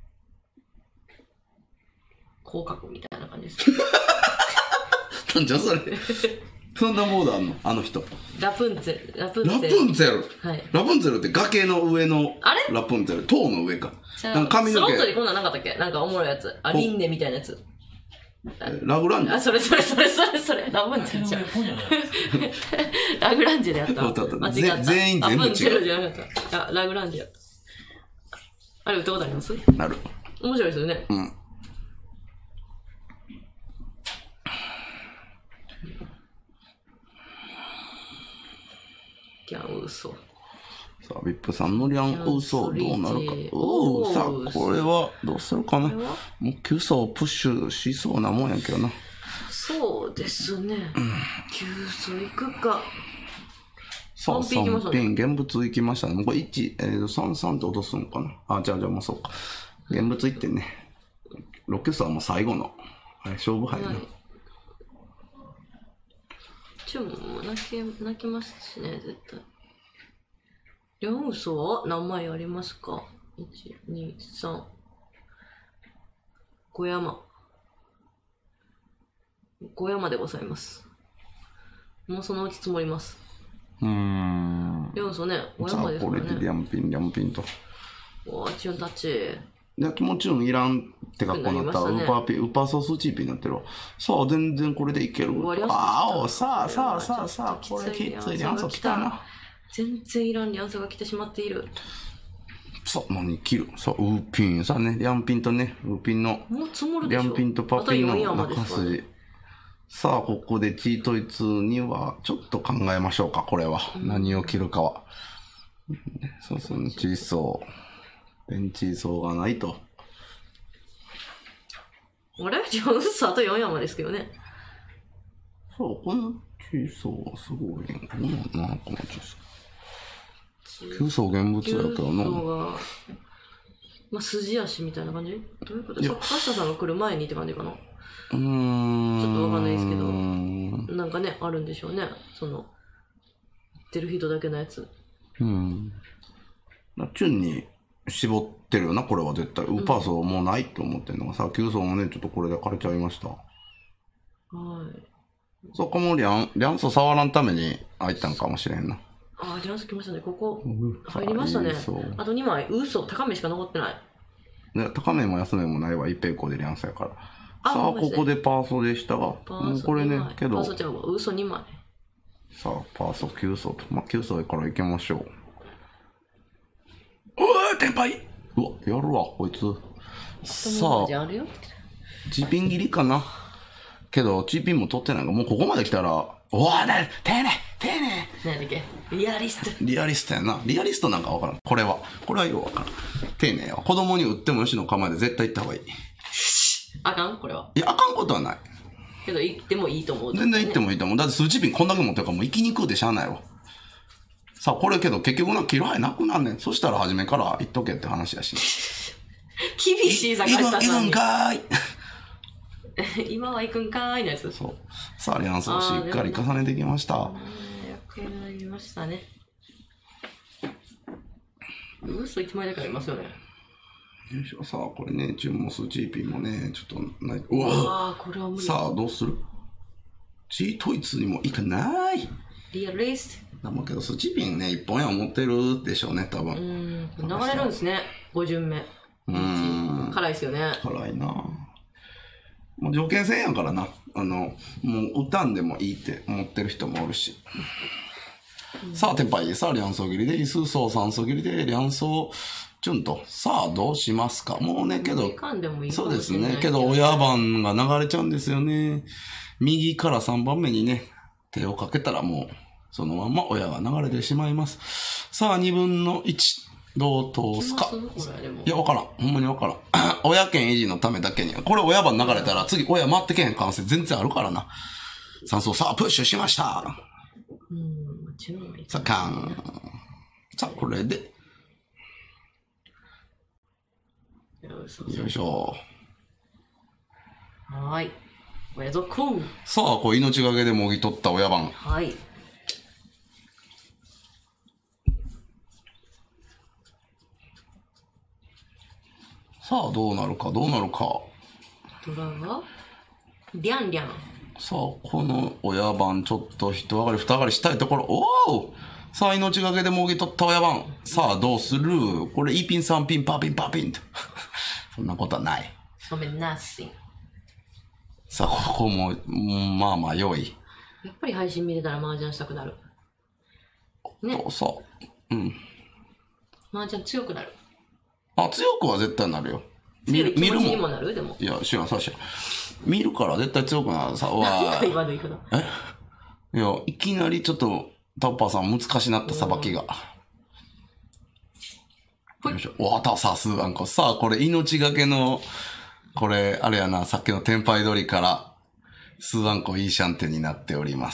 広角みたいな感じです。 なんじゃそれ。そんなモードあんのあの人。 ラプンツェル。 ラプンツェル。 はい。 ラプンツェルって崖の上のあれラプンツェル。塔の上か。 なんか髪の毛。スロットにこんなんなかったっけ？なんかおもろいやつ。リンネみたいなやつ。 ラグランジェ。 あ、それ。ラプンツェルじゃん。ラグランジェでやった。間違った。 全員全部違う。 ラプンツェルじゃなかった。ラグランジェやった。あれ売ったことあります？ なる。 面白いですよね。 うん。 ギャンウソ。 さあ、ビップさんのリャンウソどうなるか。さあ、これはどうするかな。もう9層プッシュしそうなもんやけどな。 そうですね。9層いくか。 さあ、3ピン、現物いきましたね。もうこれ1、3って落とすのかな。あ、じゃあもうそうか。現物いってね。6層はもう最後の、勝負杯ね。 チュンも泣きますしね、絶対。リャンウソは何枚ありますか？ 1、2、3。5山。5山でございます。もうそのうち積もります。リャンウソね、5山ですからね。 これでリャンピンと。 おー、チュンタッチ。 で、気持ちいらんって格好になったら、ウーパーソースチーピーになってるわ。さあ、全然これでいける。さあ、これきついリャンソ来たな。 全然いらんリャンソが来てしまっている。 さあ、何切る。さあ、ウーピン。さあね、リャンピンとね、ウーピンの、 もう積もるでしょ。 リャンピンとパピンの中筋。さあ、ここでチートイツには、ちょっと考えましょうか、これは。何を切るかは。そうそうね、チーソー。ベンチーソーがないと。 あれじゃあ、嘘あと4山ですけどね。 そう、このチーソーはすごいね。こうなんな、このチーソー。9層現物やけどな。 まあ、筋足みたいな感じ？どういうこと？坂下さんが来る前にって感じかな。ちょっとわかんないですけど、なんかね、あるんでしょうね。その、出る人だけのやつ。 チュンに絞ってるよな、これは絶対。ウーパーソーもうないって思ってんのがさ、9層もね、ちょっとこれで枯れちゃいました。はい。そこもリャンソ触らんために入ったんかもしれんな。 ああ、リャンソ来ましたね。ここ、入りましたね。あと2枚、高めしか残ってない。 高めも安めもないわ、一平行でリャンソやから。さあ、ここでパーソでしたが、もうこれね、けど。 パーソちゃうわ、嘘2枚。 さあ、パーソ9層と。まあ、9層から行きましょう。テンパイうわ、やるわ、こいつ。さあ、チピン切りかな。けど、チピンも取ってないから、もうここまで来たら、おわね、丁寧。 何だっけリアリストやな。リアリストなんかわからん。これはようわからん。丁寧やわ。子供に売ってもよしの構えで絶対行った方がいい。 あかんこれは。 いや、あかんことはない。 けど、行ってもいいと思う。 全然行ってもいいと思う。だって数値ピンこんだけ持ってるからもう行きにくうでしゃあないわ。さあ、これけど結局切る範囲なくなんねん。そしたら初めから行っとけって話やし。 厳しい坂下さんに。 行くんかーい。 今は行くんかーいのやつ。 そう。さあ、リャンソをしっかり重ねてきました。 よくなりましたね。嘘1枚だけありますよね。 よいしょ。さあ、これね、注文数 GP もね、ちょっとない。うわこれは無理。 さあ、どうする ?G 統一にもいかない。 リアリスト。 だもんけど、スチピンね、1本や持ってるでしょうね、多分。 流れるんですね、5巡目。辛いですよね。 辛いなもう条件戦やからな。もう歌んでもいいって思ってる人もおるし。さあ、テンパイ。さあ、リャンソー切りで、イスソー3層切りで、リャンソーチュンと。さあ、どうしますかもうね、けど、そうですね。けど、親番が流れちゃうんですよね。右から3番目にね、手をかけたらもう、そのまま親が流れてしまいます。さあ、2分の1。 どう通すか。 これでもいや、わからん。ほんまにわからん。親権維持のためだけに。これ親番流れたら次親回ってけへん可能性全然あるからな。酸素さあ、プッシュしました。さあ、カン。さあ、これで。よいしょ。 はい。親族。 さあ、こう命がけでもぎ取った親番。 はい。 さあ、どうなるか、どうなるか。 ドラがリャンリャン。 さあ、この親番、ちょっと一上がり二上がりしたいところ。おおさあ、命がけでもぎ取った親番。さあ、どうするこれ、イピン三ピン、パーピン、パーピンと。そんなことはない。 そめなし。 さあ、ここも、まあまあ、良い。 やっぱり配信見れたら麻雀したくなる。ね。 そう。うん。 麻雀強くなる。 あ、強くは絶対なるよ。 強い気持ちにもなるでも。 いや、知らん、さしら。見るから絶対強くなるさ。わ今の言い方。 いや、いきなりちょっと、タッパーさん難しなったさばきが。よいしょ。わた、さすがんこ。さあ、これ命がけの、これ、あれやな、さっきのテンパイ取りから、スーアンコいいシャンテンになっております。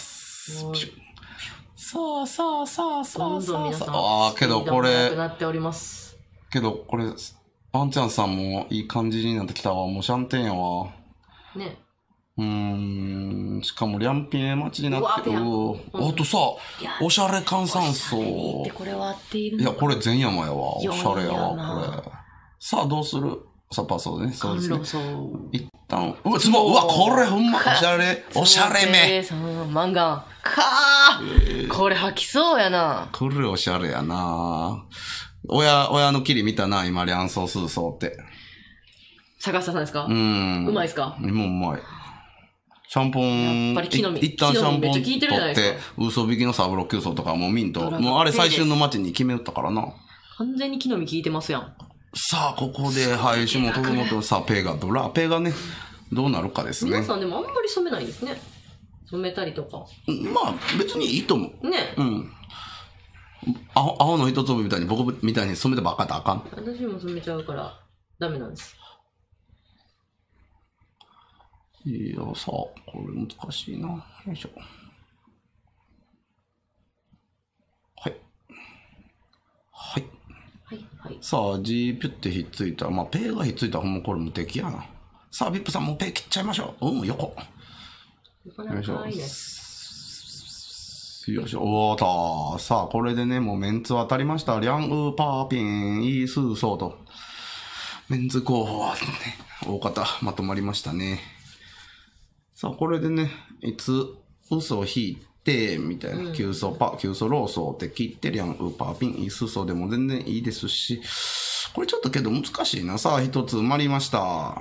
さあ、さあ、さあ、さあ、さあ、さあ。ああ、けどこれ、けどこれ、パンちゃんさんもいい感じになってきたわ。もうシャンテンやわ。 ね。 しかもリャンピン待ちになってる。あとさ、おしゃれ換算層。 これは合っているいや、これ前山やわ。おしゃれやわ、これ。さあ、どうするさあ、パスをね。そうですね。一旦、うわ、うわ、これほんま、おしゃれ、おしゃれめ。 漫画。かー、これ吐きそうやな。 これおしゃれやな。親の切り見たな、今、リャンソースーソーって。 坂下さんですか？うまいですか？ もううまい。シャンポン、一旦シャンポン取って、嘘引きのサブロック層とかもうミント、もうあれ最終の街に決めたからな。 完全に木の実効いてますやん。 さあ、ここで、はい、下本さあ、ペガ、ドラ、ペガね、どうなるかですね。 皆さんでもあんまり染めないんですね。染めたりとか。 まあ、別にいいと思う。 ね。 うん。アホの一粒みたいに、僕みたいに染めてばっかりあかん。 私も染めちゃうから、ダメなんです。 いや、さあ、これ難しいな。よいしょ。はい。はい。 はい。 さあ、G ピュってひっついたら、まあ、ペイがひっついたらほんまこれ無敵やな。さあ、ビップさんもうペイ切っちゃいましょう。横。よいしょ。よいしょ。おーたー。さあ、これでね、もうメンツ当たりました。リャンウーパーピン、イースーソーと。メンツ候補はね、大方まとまりましたね。さあ、これでね、いつ、嘘を引いて、みたいな、急走ローソーって切って、リャンウーパーピン、イースーソーでも全然いいですし、これちょっとけど難しいな。さあ、一つ埋まりました。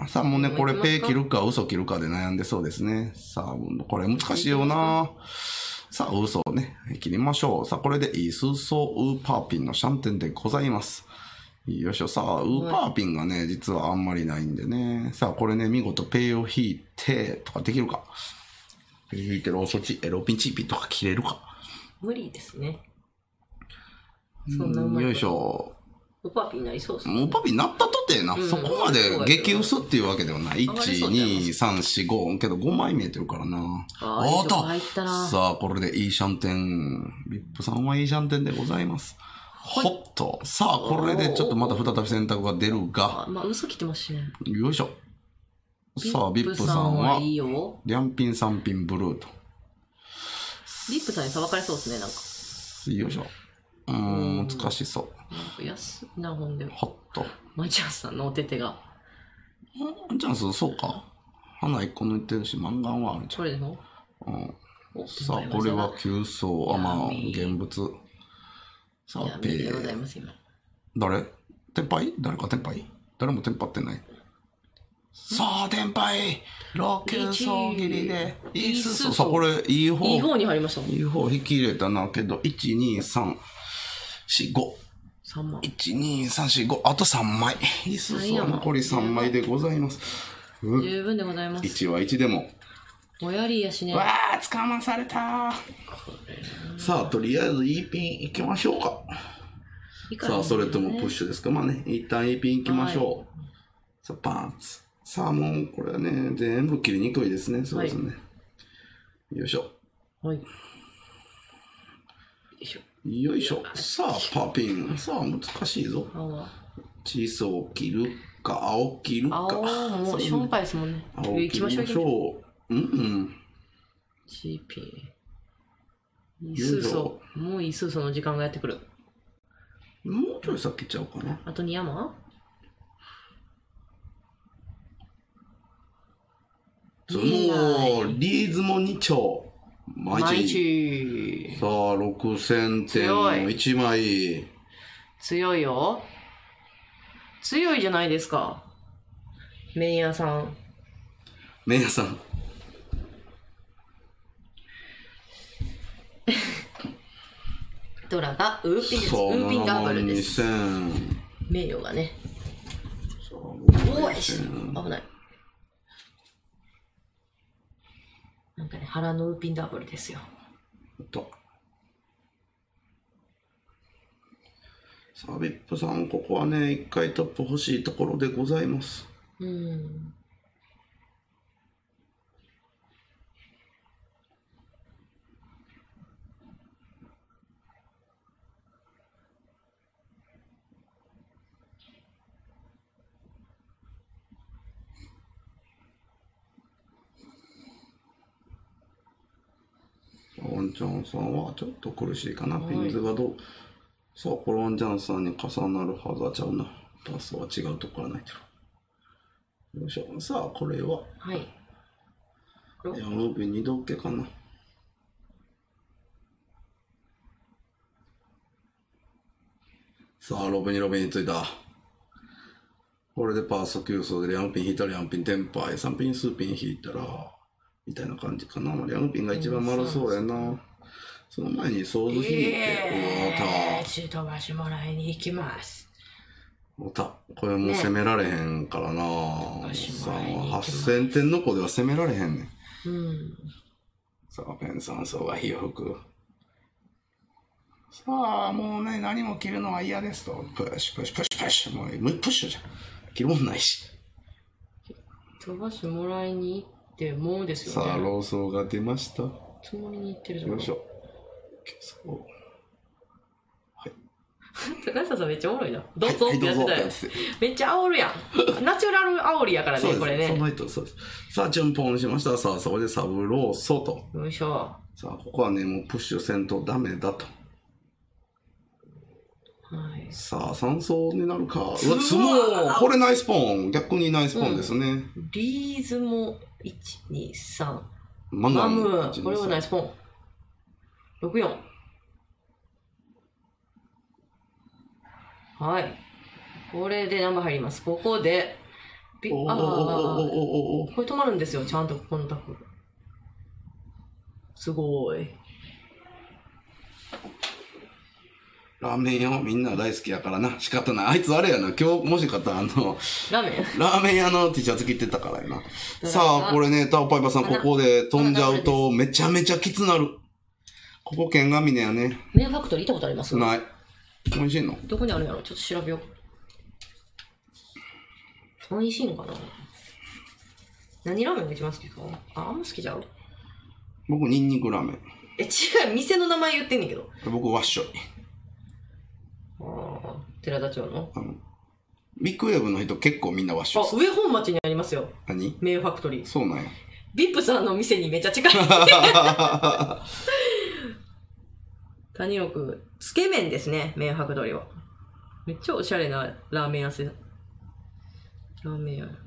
さあ、もうね、これペイ切るか嘘切るかで悩んでそうですね。さあ、これ難しいよな。さあ、嘘をね、切りましょう。さあ、これでイースーソーウーパーピンのシャンテンでございます。よいしょ。さあ、ウーパーピンがね、実はあんまりないんでね。さあ、これね、見事ペイを引いて、とかできるか。ペイ引いてローソチ、ローピンチーピンとか切れるか。 無理ですね。そんなうまい。 よいしょ。 ウーパーピンになりそうですね。 ウーパーピンになったとてな、そこまで激薄っていうわけではない。1、2、3、4、5。けど5枚見えてるからな。おーっとさあ、これでいいシャンテン。リップさんはいいシャンテンでございます。ほっと。さあ、これでちょっとまた再び選択が出るが。 まあ、嘘切ってますしね。 よいしょ。さあ、ビップさんは、リャンピン、3ピン、ブルーと。 ビップさんに裁かれそうですね、なんか。 よいしょ。難しそう。 なんか安いな、ほんで。 ほっと。 マチャンさんのお手手が。 マチャンス、そうか。花1個抜いてるし、マンガンはあるじゃん。 これでもさあ、これは急走。まあ、現物。さあ、ペイ。誰テンパイ誰かテンパイ誰もテンパってない。さあ、テンパイ6級走切りで。いいすさあ、これ、いい方。 いい方に入りました。 いい方引き入れたな。けど、1、2、3、4、5。 3枚。 1、2、3、4、5。あと3枚。いいすそう。残り3枚でございます。 十分でございます。 1は1でも。 おやりやしね。 わあ、捕まされた。さあ、とりあえずいいピン行きましょうか。 さあ、それともプッシュですか。まあね、一旦 A ピン行きましょう。さあ、パンツ。さあ、もう、これはね、全部切りにくいですね。そうですね。よいしょ。 はい。よいしょ。 よいしょ。さあ、パーピン。さあ、難しいぞ。チーソーを切るか、青切るか。 青もうしょんぱいですもんね。 青切りましょう。うんうん。 チーピン。イスーソー。もうイスーソーの時間がやってくる。 もうちょい先ちゃうかな。 あと2山もう、リーズも2丁。毎日。さあ、6000点の1枚。 強いよ。強いじゃないですか。麺屋さん。 麺屋さん。 ドラがウーピンです。ウーピンダブルです。名誉がね。おいし危ない。なんかね、腹のウーピンダブルですよ。 さあ、ビップさん、ここはね、一回トップ欲しいところでございます。ワンチャンさんはちょっと苦しいかな。ピンズがどう。さあ、これワンチャンさんに重なるはずはちゃうな。パスは違うところはないけど。よいしょ。さあ、これは。 はい。 ヤムビ2度受けかな。さあ、ロベについた。これでパース急走でヤムピン引いたらヤムピンテンパイ、3ピン数ピン引いたら、みたいな感じかな。ヤムピンが一番丸そうやな。その前にソーズ引いて、 飛ばしもらいに行きます。 これもう攻められへんからな。8000点の子では攻められへんねん。さあ、ペン酸素が火を吹く。さあ、もうね、何も切るのは嫌ですと。プッシュ、プッシュ、プッシュ、プッシュ。もうプッシュじゃん。切るもんないし。 飛ばしてもらいに行ってもうですよね。 さあ、ローソーが出ました。 つもりに行ってるじゃん。 よいしょ。 はい。高橋さんめっちゃおもろいな。どうぞってやってたよ。めっちゃ煽るやん。ナチュラル煽りやからね、これね。 その人、そうです。さあ、チュンポンしました。さあ、そこでサブローソと。 よいしょ。 さあ、ここはね、もうプッシュせんとダメだと。 はい、 さあ、3層になるか。うわ、相撲これナイスポン。逆にナイスポンですね。 リーズも、1、2、3。 マム。これはナイスポン。6、4。はい。これでナンバー入ります。ここで、これ止まるんですよ。ちゃんとこのタク。すごい。 ラーメン屋みんな大好きやからな。仕方ない。あいつあれやな。今日もしかしたらラーメン屋の T シャツ着てたからやな。さあ、これね、タオパイパさんここで飛んじゃうとめちゃめちゃきつなる。ここ剣ヶ峰やね。 メンファクトリー行ったことあります？ ない。美味しいの？ どこにあるんやろ？ちょっと調べよう。美味しいのかな？何ラーメンが一番好きですか？あんま好きじゃん。 僕、ニンニクラーメン。 違う、店の名前言ってんねんけど。 僕、ワッショイ。 寺田町のビッグウェーブの人結構みんなワッショイ。 上本町にありますよ。 何？ メイファクトリー。 そうなんや。 ビップさんの店にめっちゃ近い。谷六、つけ麺ですね、メイファクトリーは。めっちゃおしゃれなラーメン屋せ。ラーメン屋。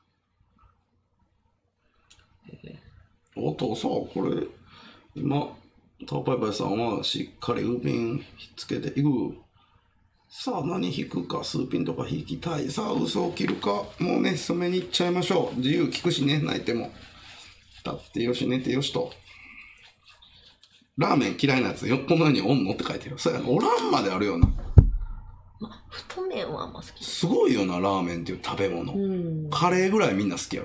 おとさ、これ、今、タオパイパイさんはしっかりウーピンひっつけていく。さあ、何引くか、スーピンとか引きたい。さあ、嘘を切るか。もうね、染めに行っちゃいましょう。自由聞くしね、泣いても。立ってよし、寝てよしと。ラーメン嫌いなやつ、このようにおんのって書いてる。そうやな、おらんまであるよな。 太麺はあんま好き。 すごいよな、ラーメンっていう食べ物。カレーぐらいみんな好きやろ。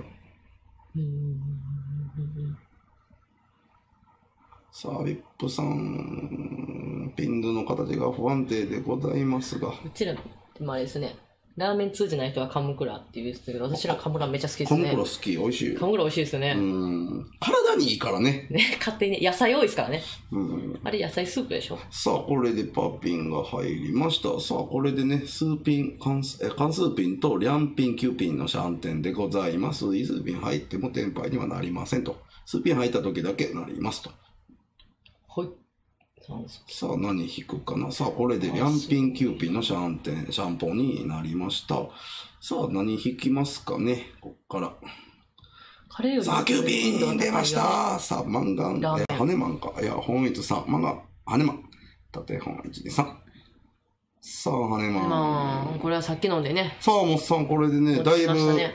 さあ、ビップさん、 ピンズの形が不安定でございますが。 うちらもあれですね。ラーメン通じない人はカムクラって言ってたけど、私らカムクラめっちゃ好きですね。 カムクラ好き、美味しいよ。 カムクラ美味しいですよね。 体にいいからね。 ね、勝手に野菜多いですからね。あれ野菜スープでしょ。 さあ、これでパピンが入りました。さあ、これでね、スーピン、関数ピンとリャンピン、キューピンのシャンテンでございます。イスーピン入ってもテンパイにはなりませんと。スーピン入った時だけなりますと。 はい。 さあ、何引くかな。さあ、これでリャンピン、キューピンのシャンポンになりました。さあ、何引きますかね。こっから。さあ、キューピン出ました。さあ、マンガン、ハネマンか。いや、本一3、マンガン、ハネマン。縦本1、2、3。さあ、ハネマン。 まあ、これはさっきのでね。 さあ、モッさん、これでね、だいぶ、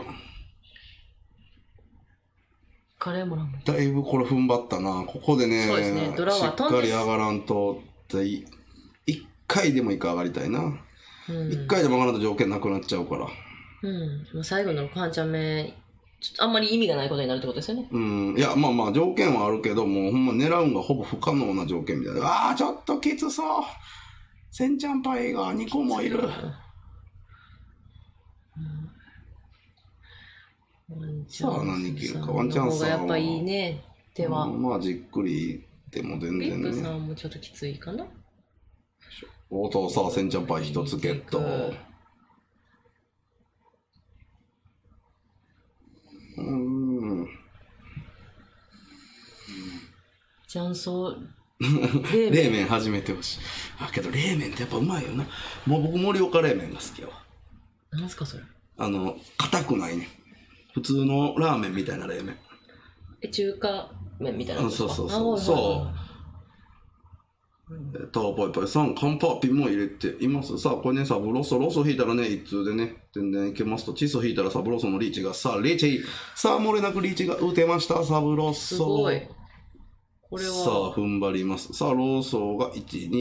カレーもらうだいぶこれ踏ん張ったな。ここでね、 そうですね、ドラはしっかり上がらんと、一回でも一回上がりたいな。一回でも上がらんと条件なくなっちゃうから。 もう最後のパンチャン目、ちょっとあんまり意味がないことになるってことですよね。 いや、まあまあ条件はあるけど、もうほんま狙うんがほぼ不可能な条件みたいな。ああ、ちょっときつそう。センチャンパイが2個もいる。さあ何切るか。ワンチャンさんは。 やっぱいいね。手は。 まあじっくりでも全然ね。 ビップさんもちょっときついかな。 おとさあ、センチャンパイ1つゲット。 雀荘。 冷麺始めてほしい。あ、けど冷麺ってやっぱうまいよな。もう僕盛岡冷麺が好きやわ。 なんすかそれ。 硬くないね。普通のラーメンみたいな冷麺。 中華麺みたいな。 そう。ぽいぽいさん、カンパーピンも入れています。さあ、これね、サブロソ引いたらね、一通でね、全然いけますと。チソ引いたらサブロソのリーチが、さあ、リーチ。さあ、漏れなくリーチが打てました、サブロソ。 すごい。これは。 さあ、踏ん張ります。さあ、ローソーが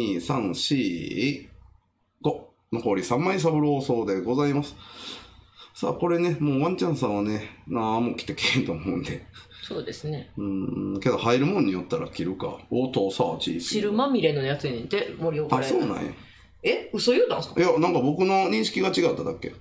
1、2、3、4、5。残り3枚サブローソーでございます。さあ、これね、もうワンチャンさんはね、なんも来てけんと思うんで。 そうですね。 けど入るもんによったら切るか。オートサーチ。 汁まみれのやつにて、盛岡あ、そうなんや。 嘘言うたんすか？ いや、なんか僕の認識が違っただっけ。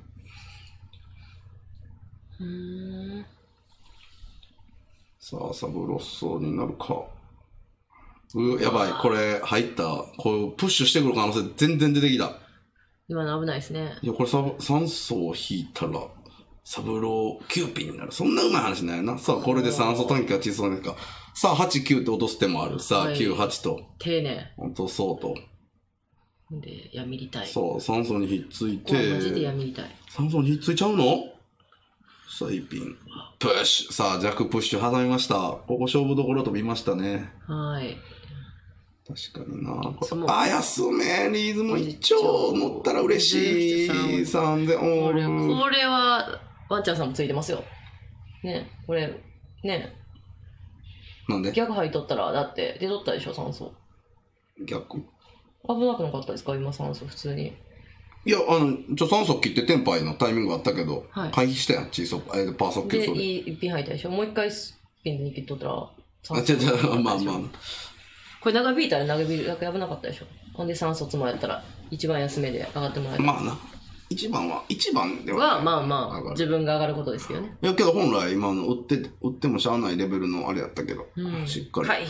さあ、サブロッソになるか。やばい、これ入った。こう、プッシュしてくる可能性全然出てきた。 今の危ないですね。 いや、これ酸素を引いたら、サブローキューピンになる。そんなうまい話ないな。さあ、これで酸素短期が窒素ですか。さあ、8、9って落とす手もある。さあ、9、8と。 丁寧。 落とそうと。 で、闇りたい。 そう、酸素にひっついて。 マジで闇りたい。 酸素にひっついちゃうの？さあ、一品。プッシュ。さあ、弱プッシュ挟みました。ここ勝負どころと見ましたね。 はい。 確かにな。あ、安め。リーズも一丁乗ったら嬉しい。3000。 これは、ワンちゃんさんもついてますよ。ね、これ、ね。 なんで？ 逆入っとったら、だって出とったでしょ、酸素。 逆？ 危なくなかったですか、今酸素普通に。 いや、酸素切ってテンパイのタイミングがあったけど、回避したやん、パーソッキューソで。一品入ったでしょ。もう一回スピンで切っとったら、 まあ。 これ長引いたら長引くだけ危なかったでしょ。ほんで酸素つまやったら、一番安めで上がってもらえる。 まあな。一番では。 まあ、自分が上がることですけどね。 いや、けど本来今の売ってもしゃあないレベルのあれやったけど、しっかり。 はい。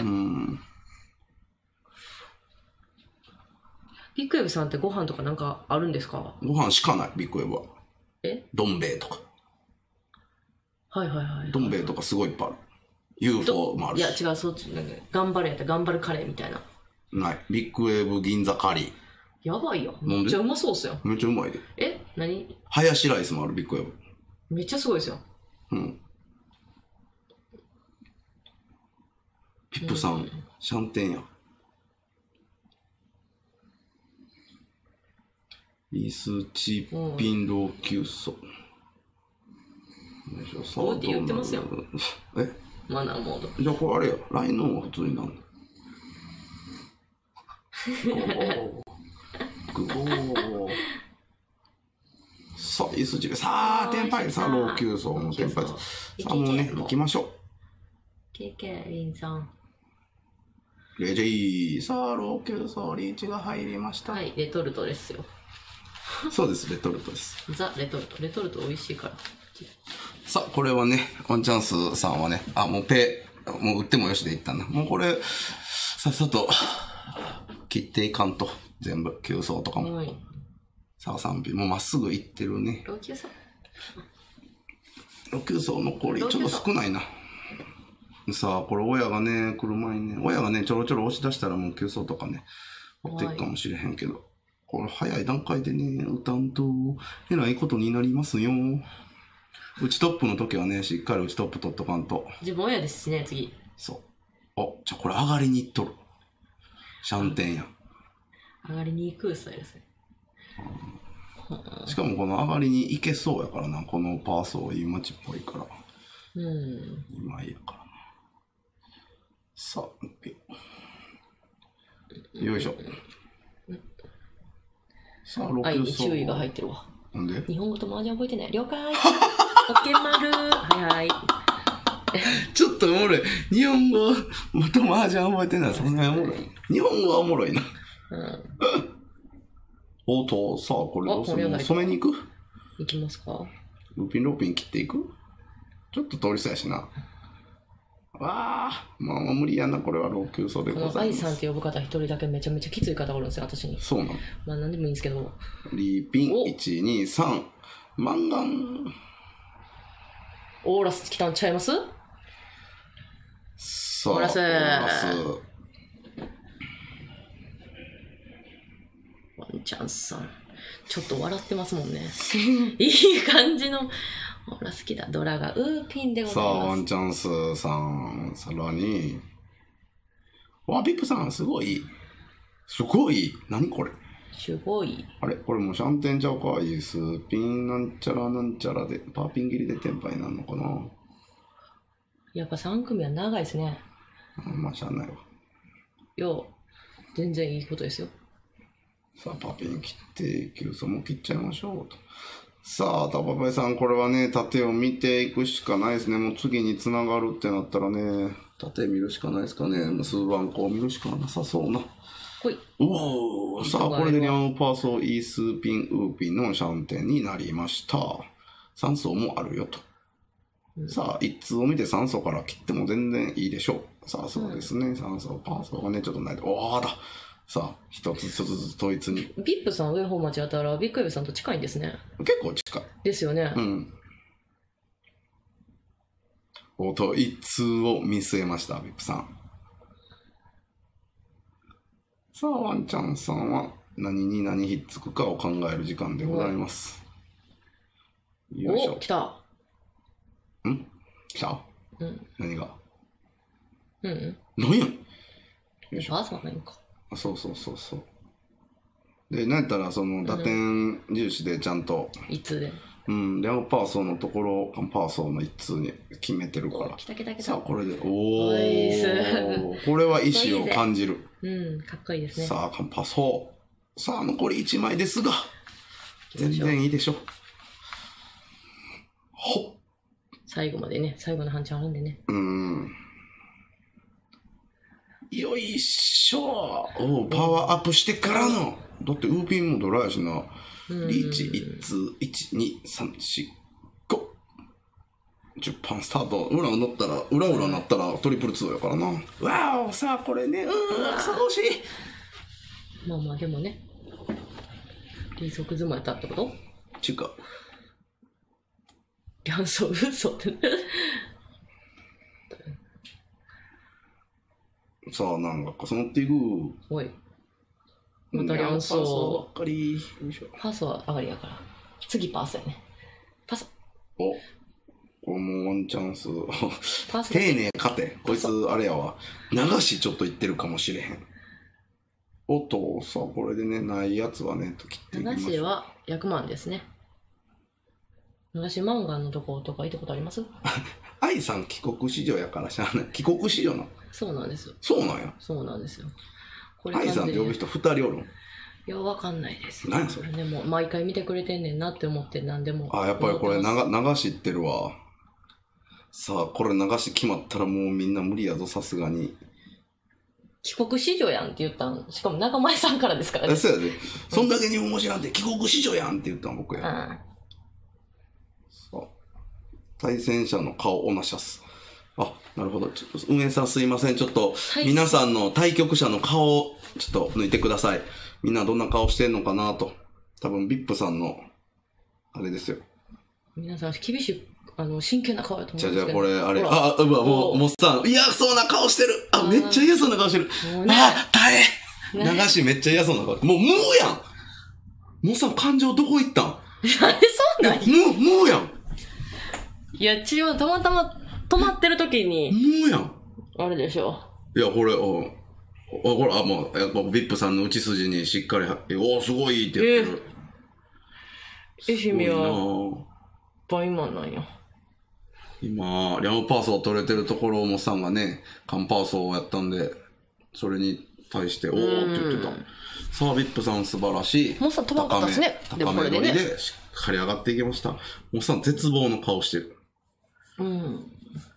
ビッグウェブさんってご飯とかなんかあるんですか？ ご飯しかない、ビッグウェブは。どん兵衛とか。 はい。 どん兵衛とかすごいいっぱいある。UFO もあるし。 いや、違う、そっち、頑張れやったら頑張るカレーみたいな。 ない。ビッグウェブ銀座カリー。 やばいよ。めっちゃうまそうっすよ。 めっちゃうまいで。 何？ ハヤシライスもある、ビッグウェブ。 めっちゃすごいですよ。 ピップさん、シャンテンや。イスチピンローキューソ。 こうって言ってますよ。マナーモード。 じゃあこれあれや。ラインの方が普通になる。さあ、イスチピ。さあ、テンパイ。さあ、ローキューソのテンパイ。さあ、もうね、行きましょう。 ケケリンさん。 レジー。さあ、老朽層リーチが入りました。 はい、レトルトですよ。 そうです、レトルトです。 ザ・レトルト。レトルト美味しいから。 さあ、これはね、ワンチャンスさんはね、もうもう売ってもよしでいったんだ。もうこれ、さっさと、切っていかんと。全部、急走とかも。さあ、3品。もうまっすぐ行ってるね。 老朽層。 老朽層残り、ちょっと少ないな。さあ、これ親がね、来る前にね、親がね、ちょろちょろ押し出したらもう急走とかね、持っていくかもしれへんけど、これ早い段階でね、歌うと、えらいことになりますよ。うちトップの時はね、しっかりうちトップ取っとかんと。 自分親ですしね、次。 そう。じゃあこれ上がりにいっとる。シャンテンや。 上がりに行くスタイルですね。 しかもこの上がりに行けそうやからな、このパーソーいい街っぽいから。今いいやからな。さあ、よいしょ。さあ、6層。 注意が入ってるわ。 なんで日本語と麻雀覚えてない。了解。オッケー丸。はいはい。 ちょっとおもろい。日本語と麻雀覚えてない。そんなにおもろい。日本語はおもろいな。おと、さあ、これどうするの？染めに行く？ 行きますか？ ルーピンローピン切っていく？ちょっと通りそうやしな。わあ、まあ無理やな、これは老朽層でございます。 この愛さんって呼ぶ方一人だけめちゃめちゃきつい方がおるんですよ、私に。 そうなの。 まあ何でもいいんですけど。 リーピン、1、2、3。マンガン。 オーラス来たんちゃいます？ さあ、 オーラス。ワンチャンスさん。ちょっと笑ってますもんね。いい感じの。オーラ好きだ。ドラがウーピンでございます。 さあ、ワンチャンスさん、さらに。わ、ビップさん、すごい。すごい。何これ。 すごい。 あれこれもうシャンテンちゃうか。イースピンなんちゃらなんちゃらで、パーピン切りでテンパイなんのかな。 やっぱ3組は長いですね。 まあ、しゃあないわ。 全然いいことですよ。 さあ、パーピン切って、急走も切っちゃいましょうと。さあ、タパパイさん、これはね、縦を見ていくしかないですね。もう次に繋がるってなったらね、縦見るしかないですかね。数番こう見るしかなさそうな。 ほい。 おー、さあ、これでリャンパーソー、イースピン、ウーピンのシャンテンになりました。3層もあるよと。さあ、1通を見て3層から切っても全然いいでしょう。さあ、そうですね。3層、パーソーがね、ちょっとないと。おーだ。さあ、一つずつ統一に。 ビップさん、上本町やったら、ビッグウェブさんと近いんですね。 結構近い。 ですよね。 うん。一通を見据えました、ビップさん。さあ、ワンちゃんさんは何に何ひっつくかを考える時間でございます。よいしょ。 来た。 来た？何が？何やん？ よいしょ。朝はないんか。 そうそうそうそう。で、なんやったら、その、打点重視でちゃんと、 一通で。 レアパーソーのところ、パーソーの一通に決めてるから。 来た来た来た。 さあ、これで、これは意志を感じる。 かっこいいですね。 さあ、パーソー。さあ、残り1枚ですが、全然いいでしょう。ほっ。 最後までね、最後の半チャンあるんでね。 よいしょ。パワーアップしてからの。だってウーピンもドラやしな。リーチ1通、1、2、3、4、5。10パンスタート。裏になったら、裏なったらトリプル2やからな。わお、さあこれね、惜しい。 まあまあでもね、リーソクズマやったってこと？ 違う。 嘘ってさあ、なんか重なっていく。 おい。またリャンソー。 パーソーばっかり。 パーソーは上がりやから。次パーソーやね。パーソー。 これもうワンチャンス。丁寧勝て。こいつ、あれやわ。流しちょっといってるかもしれへん。さあ、これでね、ないやつはね、切っていきましょう。 流しは100万ですね。流しマンガンのとことか行ったことあります？ 愛さん帰国子女やからしゃあない。帰国子女なの？ そうなんですよ。 そうなんや。 そうなんですよ。 愛さんって呼ぶ人2人おるん？ いや、わかんないです。 何やそれ。 でも、毎回見てくれてんねんなって思って何でも。 やっぱりこれ流しってるわ。さあ、これ流し決まったらもうみんな無理やぞ、さすがに。 帰国子女やんって言ったん。しかも中前さんからですからね。 そうやで。そんだけ日本語知らんて帰国子女やんって言ったん僕や。 うん。 そう。対戦者の顔をなしゃす。あ、なるほど。ちょっと運営さんすいません。ちょっと、皆さんの対局者の顔をちょっと抜いてください。みんなどんな顔してんのかなと。多分、ビップさんの、あれですよ。 皆さん、厳しい、真剣な顔やと思うんですけど。 じゃこれ、あれ、 ほらもうさん、嫌そうな顔してる。あ、めっちゃ嫌そうな顔してる。あ、耐え。流しめっちゃ嫌そうな顔。もう、ムーやん。もうさん、感情どこ行ったん？ なんでそうなん？ ムーやん。 いや、血はたまたま止まってる時に。 ムーやん。 あれでしょ。 いや、これ、ほら、もう、やっぱ、ビップさんの打ち筋にしっかり、おー、すごいって言ってる。 愛媛は、バイマンなんや。 今、リャムパーソー取れてるところもさんがね、カンパーソーをやったんで、それに対して、おーって言ってた。さあ、ビップさん素晴らしい。 もうさん飛ばんかったですね。 高め乗りでしっかり上がっていきました。もうさん絶望の顔してる。 うん。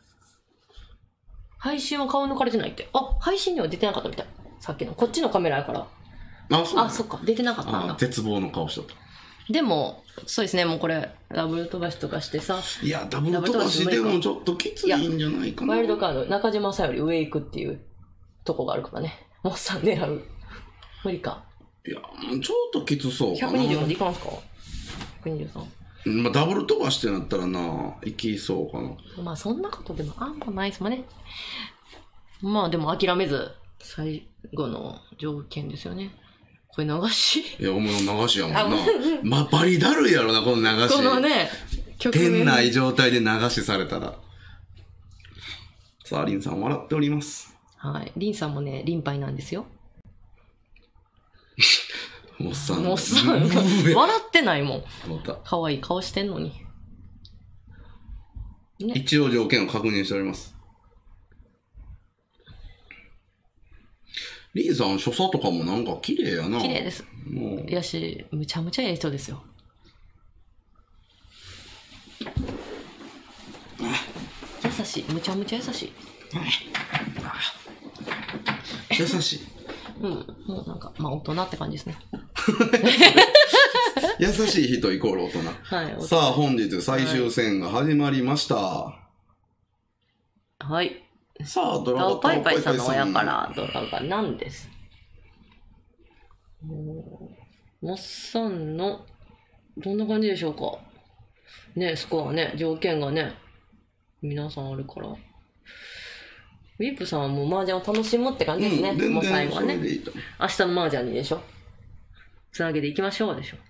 配信は顔抜かれてないって。あ、配信には出てなかったみたい。さっきの。こっちのカメラやから。 あ、 そっか。出てなかったんだ。 絶望の顔しとった。 でも、そうですね、もうこれ、ダブル飛ばしとかしてさ。 いや、ダブル飛ばしでもちょっときついんじゃないかな。 ワイルドカード、中島さんより上行くっていうとこがあるからね。もうさん狙う。無理か。 いや、ちょっときつそうかな。 120までいかんすか？ 123。 まあ、ダブル飛ばしてなったらな、いきそうかな。 まあ、そんなことでもあんまないですもんね。まあ、でも諦めず、最後の条件ですよね。これ流しいや、お前の流しやもんな。まあ、バリだるいやろな、この流し。 このね、 店内状態で流しされたら。さあ、リンさん笑っております。 はい。リンさんもね、リンパイなんですよ。 もっさん。 もっさん。笑ってないもん。可愛い顔してんのに。 ね、一応条件を確認しております。リンさん、所作とかもなんか綺麗やな。 綺麗です。いやし、むちゃむちゃええ人ですよ。優しい。むちゃむちゃ優しい。 優しい。 うん。もうなんか、まあ大人って感じですね。 優しい人イコール大人。 はい。 さあ、本日最終戦が始まりました。 はい。 さあ、ドラゴンパイパイさんの親からドラがなんです。モッサンの、どんな感じでしょうか。ね、スコアね、条件がね、皆さんあるから。ウィップさんはもう麻雀を楽しむって感じですね。もう最後はね。明日の麻雀にでしょ。つなげていきましょうでしょ。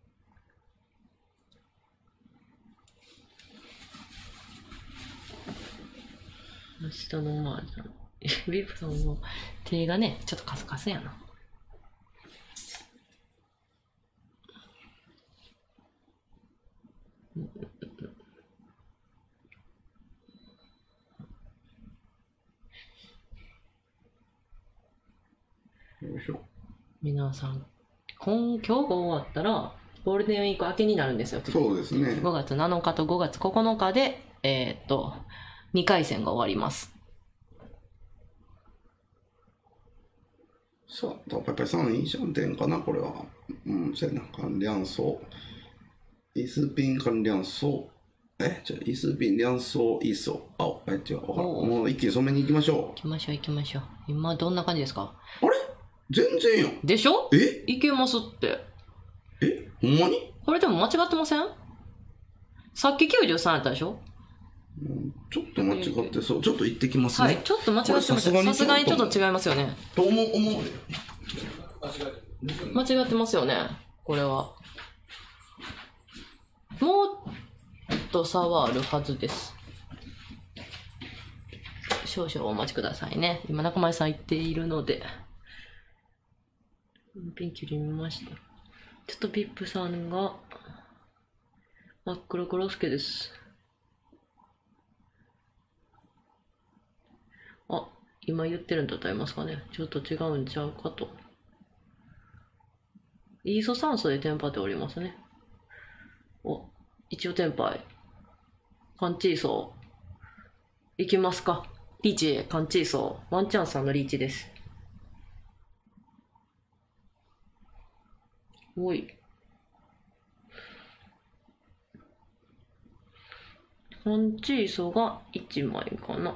明日の麻雀。ウィップさんの手がね、ちょっとカスカスやな。皆さん、今日が終わったら、ゴールデンウィーク明けになるんですよ。 そうですね。 5月7日と5月9日で、2回戦が終わります。 さあ、パイパイさん、いいじゃん点かな、これは。うん、そうやな。関連層。イスピン関連層。イスピン、両層、イソ。違う。もう一気に染めに行きましょう。 行きましょう。今、どんな感じですか？ あれ全然よ。 でしょ？いけますって。 ほんまに？ これでも間違ってません？さっき93やったでしょ？ ちょっと間違ってそう。ちょっと行ってきますね。 はい、ちょっと間違ってます。さすがにちょっと違いますよね。 と思う。 間違ってますよね、これは。もっと差はあるはずです。少々お待ちくださいね。今、中前さん言っているので。ピン切り見ました。ちょっとピップさんが、真っ黒クロスケです。あ、今言ってるんだと思いますかね。ちょっと違うんちゃうかと。イーソ酸素でテンパっておりますね。お、一応テンパイ。カンチーソー。いきますか。リーチへ、カンチーソー。ワンチャンさんのリーチです。 おい。コンチーソが1枚かな。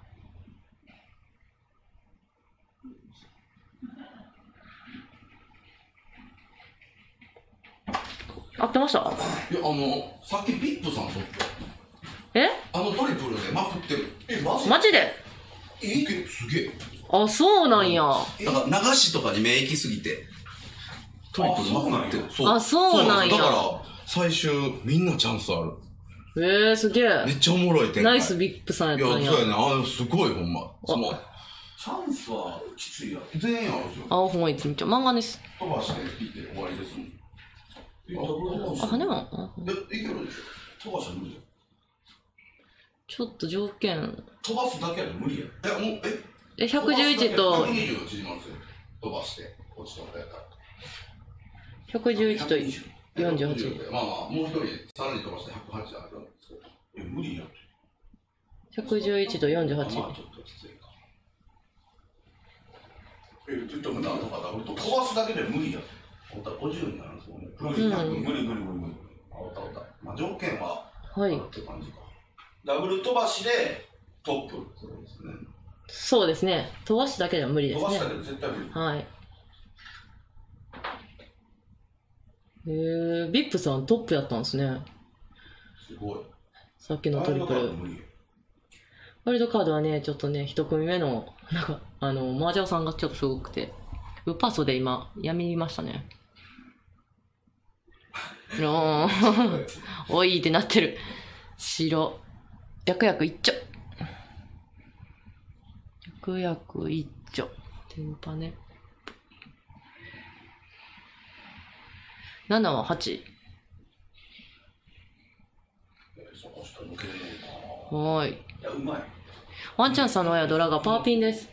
合ってました？ いや、さっきビップさんとって。 え？ トリプルでまくってる。 マジで？ すげえ。 あ、そうなんや。 だから流しとかに目行きすぎて、トリプルまくってる。 あ、そうなんや。 だから、最終、みんなチャンスある。 すげえ。 めっちゃおもろい展開。 ナイスビップさんやったんや。 いや、そうやね。すごい、ほんま。 チャンスはきついやろ。 全員あるんですよ。 青本一みちゃ漫画です。 飛ばして切って終わりですもん。 あ、でも、 いけるでしょ。飛ばしたら無理や。 ちょっと条件。 飛ばすだけやで無理や。 111と、 120縮まるんですよ。飛ばして、落ちたことやったら。 111と48。 まあまあ、もう一人、さらに飛ばして108あるんですけど。無理や。 111と48。 まあちょっときついか。なんとかダブルと飛ばすだけで無理や。50になるんですもんね。無理。まあ条件は、 はい。 って感じか。 ダブル飛ばしでトップ。 そうですね。 そうですね。飛ばしだけでは無理ですね。 飛ばしだけで絶対無理。 はい。ビップさんトップやったんですね。 すごい。 さっきのトリプル。ワイルドカードはね、ちょっとね、一組目の、なんか、マージャオさんがちょっとすごくて、ウッパーソで今、やみましたね。おいってなってる。白。薬薬一丁。薬薬一丁。天パね。7は8。はい。 いや、うまい。 ワンチャンさんの親ドラがパーピンです。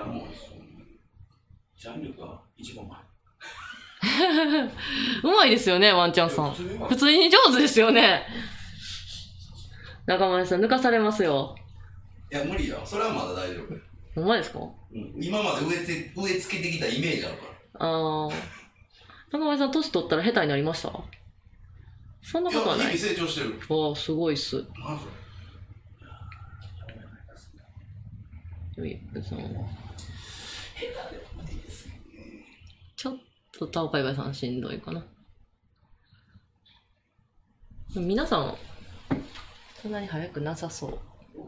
ジャンルが一番うまい。 うまいですよね、ワンチャンさん。普通に上手ですよね。中村さん、抜かされますよ。 いや、無理よ。それはまだ大丈夫。 ほんまですか？ 今まで植え付けてきたイメージあるから。 中村さん、年取ったら下手になりました？そんなことはない。 日々成長してる。 ああ、すごいっす。ちょっとタオパイパイさんしんどいかな。でも皆さん、そんなに早くなさそう。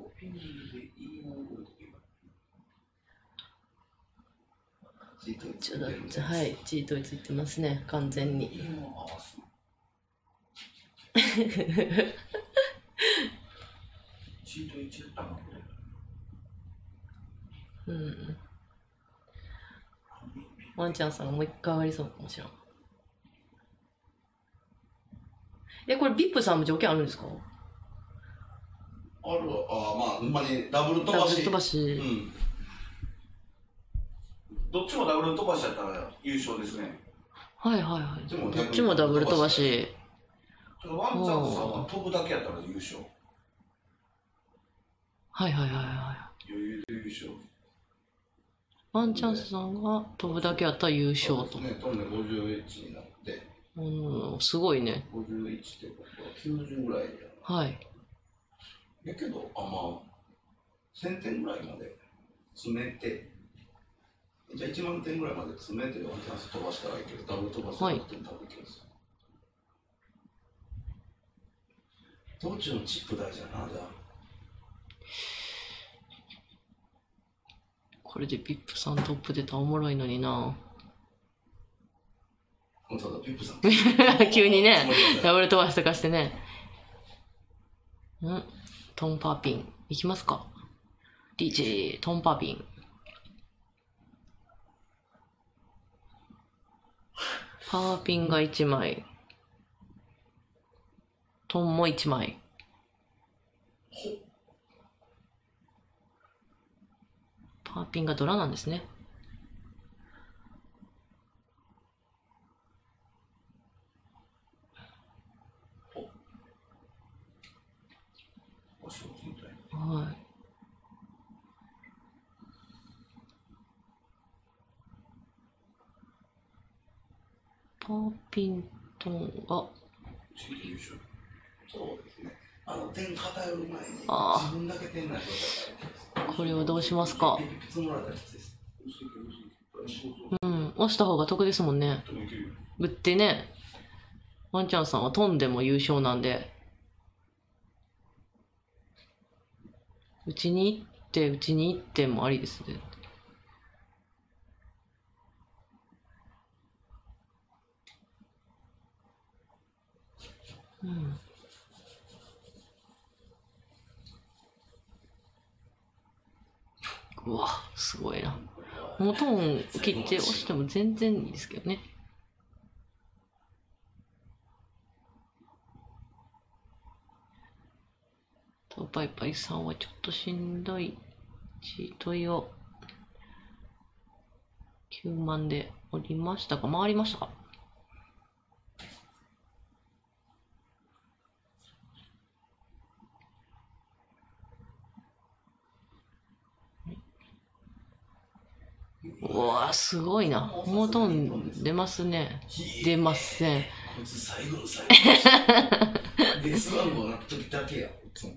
ちょっとはい、チートについてますね、完全に。うん。ワンちゃんさんがもう一回上がりそうかもしれん。これビップさんも条件あるんですか？ あるわ。まあ、ほんまにダブル飛ばし。 ダブル飛ばし。 どっちもダブル飛ばしだったら優勝ですね。 はいはいはい。どっちもダブル飛ばし。 ワンチャンスさんは飛ぶだけやったら優勝。 はいはいはいはい。 余裕で優勝。 ワンチャンスさんが飛ぶだけやったら優勝と。 そうですね、飛んで51になって。 すごいね。 51ってことは90ぐらいやな。はい。 やけど、まあ、1000点ぐらいまで詰めて、じゃあ1万点ぐらいまで詰めてワンチャンス飛ばしたらいいけど、ダブル飛ばしたら多分いけます。道中のチップ大事だな、じゃあ。 これでピップさんトップ出たらおもろいのにな。 本当だ、ピップさん。 急にね、ダブル飛ばしとかしてね。トンパーピン。いきますか。リーチ、トンパーピン。パーピンが1枚。トンも1枚。パーピンがドラなんですね。はい。 パーピントンが、 そうですね。点偏る前にあー自分だけ点ない状態がこれをどうしますか。 ピツもらったらきついです。 うん、押した方が得ですもんね。打ってね、ワンちゃんさんは飛んでも優勝なんで、打ちに行ってもありですね。うん。うわ、すごいな。もうトーン切って押しても全然いいですけどね。とパイパイさんはちょっとしんどい。チートイを9万で降りましたか？回りましたか？うわー、すごいな。もうトーン出ますね。出ません。 こいつ最後の最後。ベース番号なった時だけや。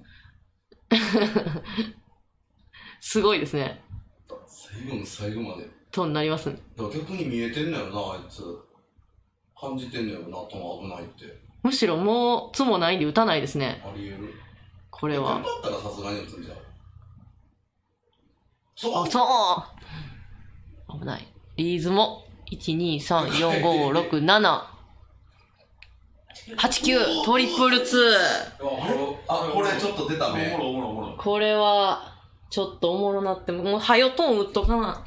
すごいですね。 最後の最後まで。 トーンなりますね。 だから逆に見えてんのよな、あいつ。感じてんのよな、頭危ないって。 むしろもう、つもないんで打たないですね。 ありえる。 これは。 だったらさすがに打つんじゃん。そうあ、そう危ない。リーズも、1、2、3、4、5、6、7。8、9、トリプル2。 あ、これちょっと出たね。 これは、ちょっとおもろなって、もう、はよトーン打っとかな。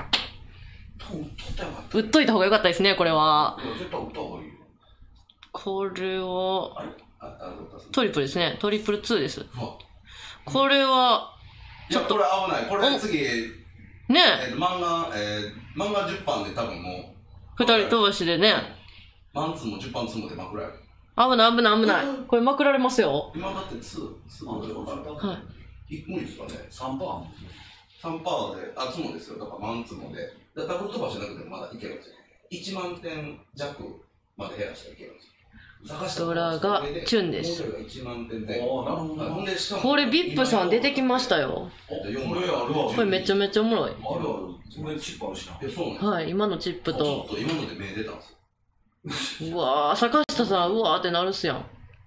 打っといた方がよかったですね、これは。これは、トリプルですね。トリプル2です。これは、 ちょっとこれ危ない。これ次、 ね漫画10版で多分もう、2人通しでね。 マンツーも10版ツーもでまくられる。 危ない危ない危ない。これまくられますよ。 今だって2で分かる。 はい。 無理ですかね。3%で、あ、ツモですよ。だからマンツーもで。ダブル飛ばしじゃなくてもまだいけるんですよ。1万点弱まで減らしていけるんですよ。 ドラがチュンです。これビップさん出てきましたよ。これめちゃめちゃおもろい。はい、今のチップと。 今ので目出たんですよ。 うわー、坂下さん、うわーってなるっすやん。 や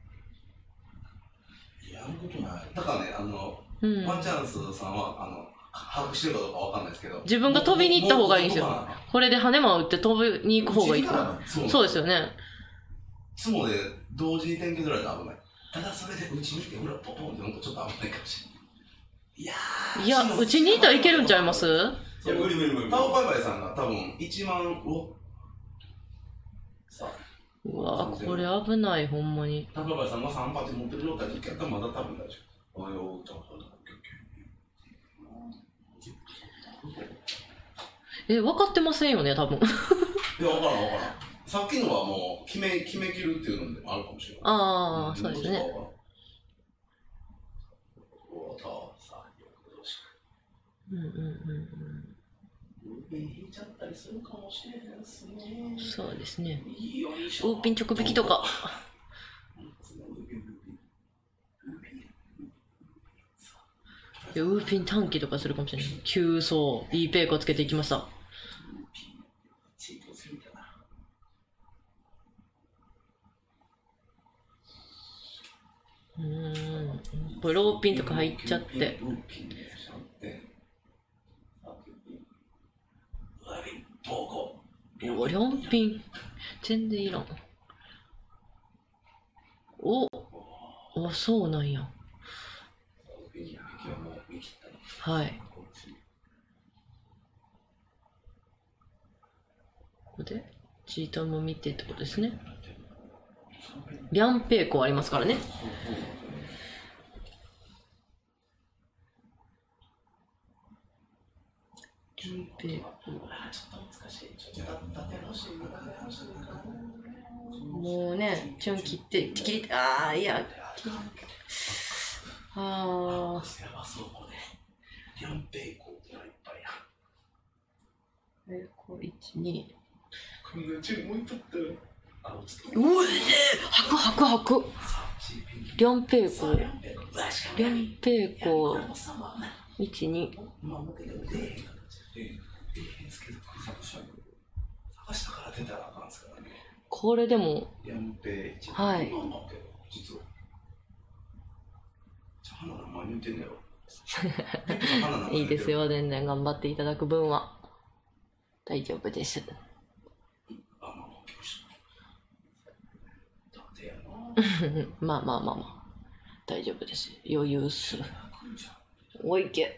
ることない。だからね、ワンチャンスさんは、把握してるかどうかわかんないですけど。 自分が飛びに行った方がいいんですよ。これで羽間打って飛びに行く方がいいから。そうですよね。 ツモで同時に点削られたら危ない。ただそれで打ちに行って裏ポポンってなんかちょっと危ないかもしれない。 いや、打ちに行ったらいけるんちゃいます？ いや、無理。タオパイパイさんが多分1万をさあ。 うわぁ、これ危ない、ほんまに。 タオパイパイさんが3発持ってる状態で1回やったらまだ多分大丈夫。おはよう、タオパイパイ。 分かってませんよね、多分。 いや、わからん。さっきのはもう決めきるっていうのでもあるかもしれない。 ああ、そうですね。そうですね。ウーピン直引きとか。いや、ウーピン短期とかするかもしれない。急走、いいペイコつけていきました。これローピンとか入っちゃって。お、4ピン。全然いらん。お、そうなんや。はい。ここでチートも見てってことですね。リャンペイコありますからね。リャンペイコ。もうね、チュン切って、ああ、いや。ああ。 リャンペイコってのはいっぱいや。 これ1、2。 こんなチュンもいっとったよ。 うえ吐く。梁平湖。1、2。これでも、はい。いいですよ、全然頑張っていただく分は。大丈夫です。まあ。大丈夫です。余裕っす。おいけ。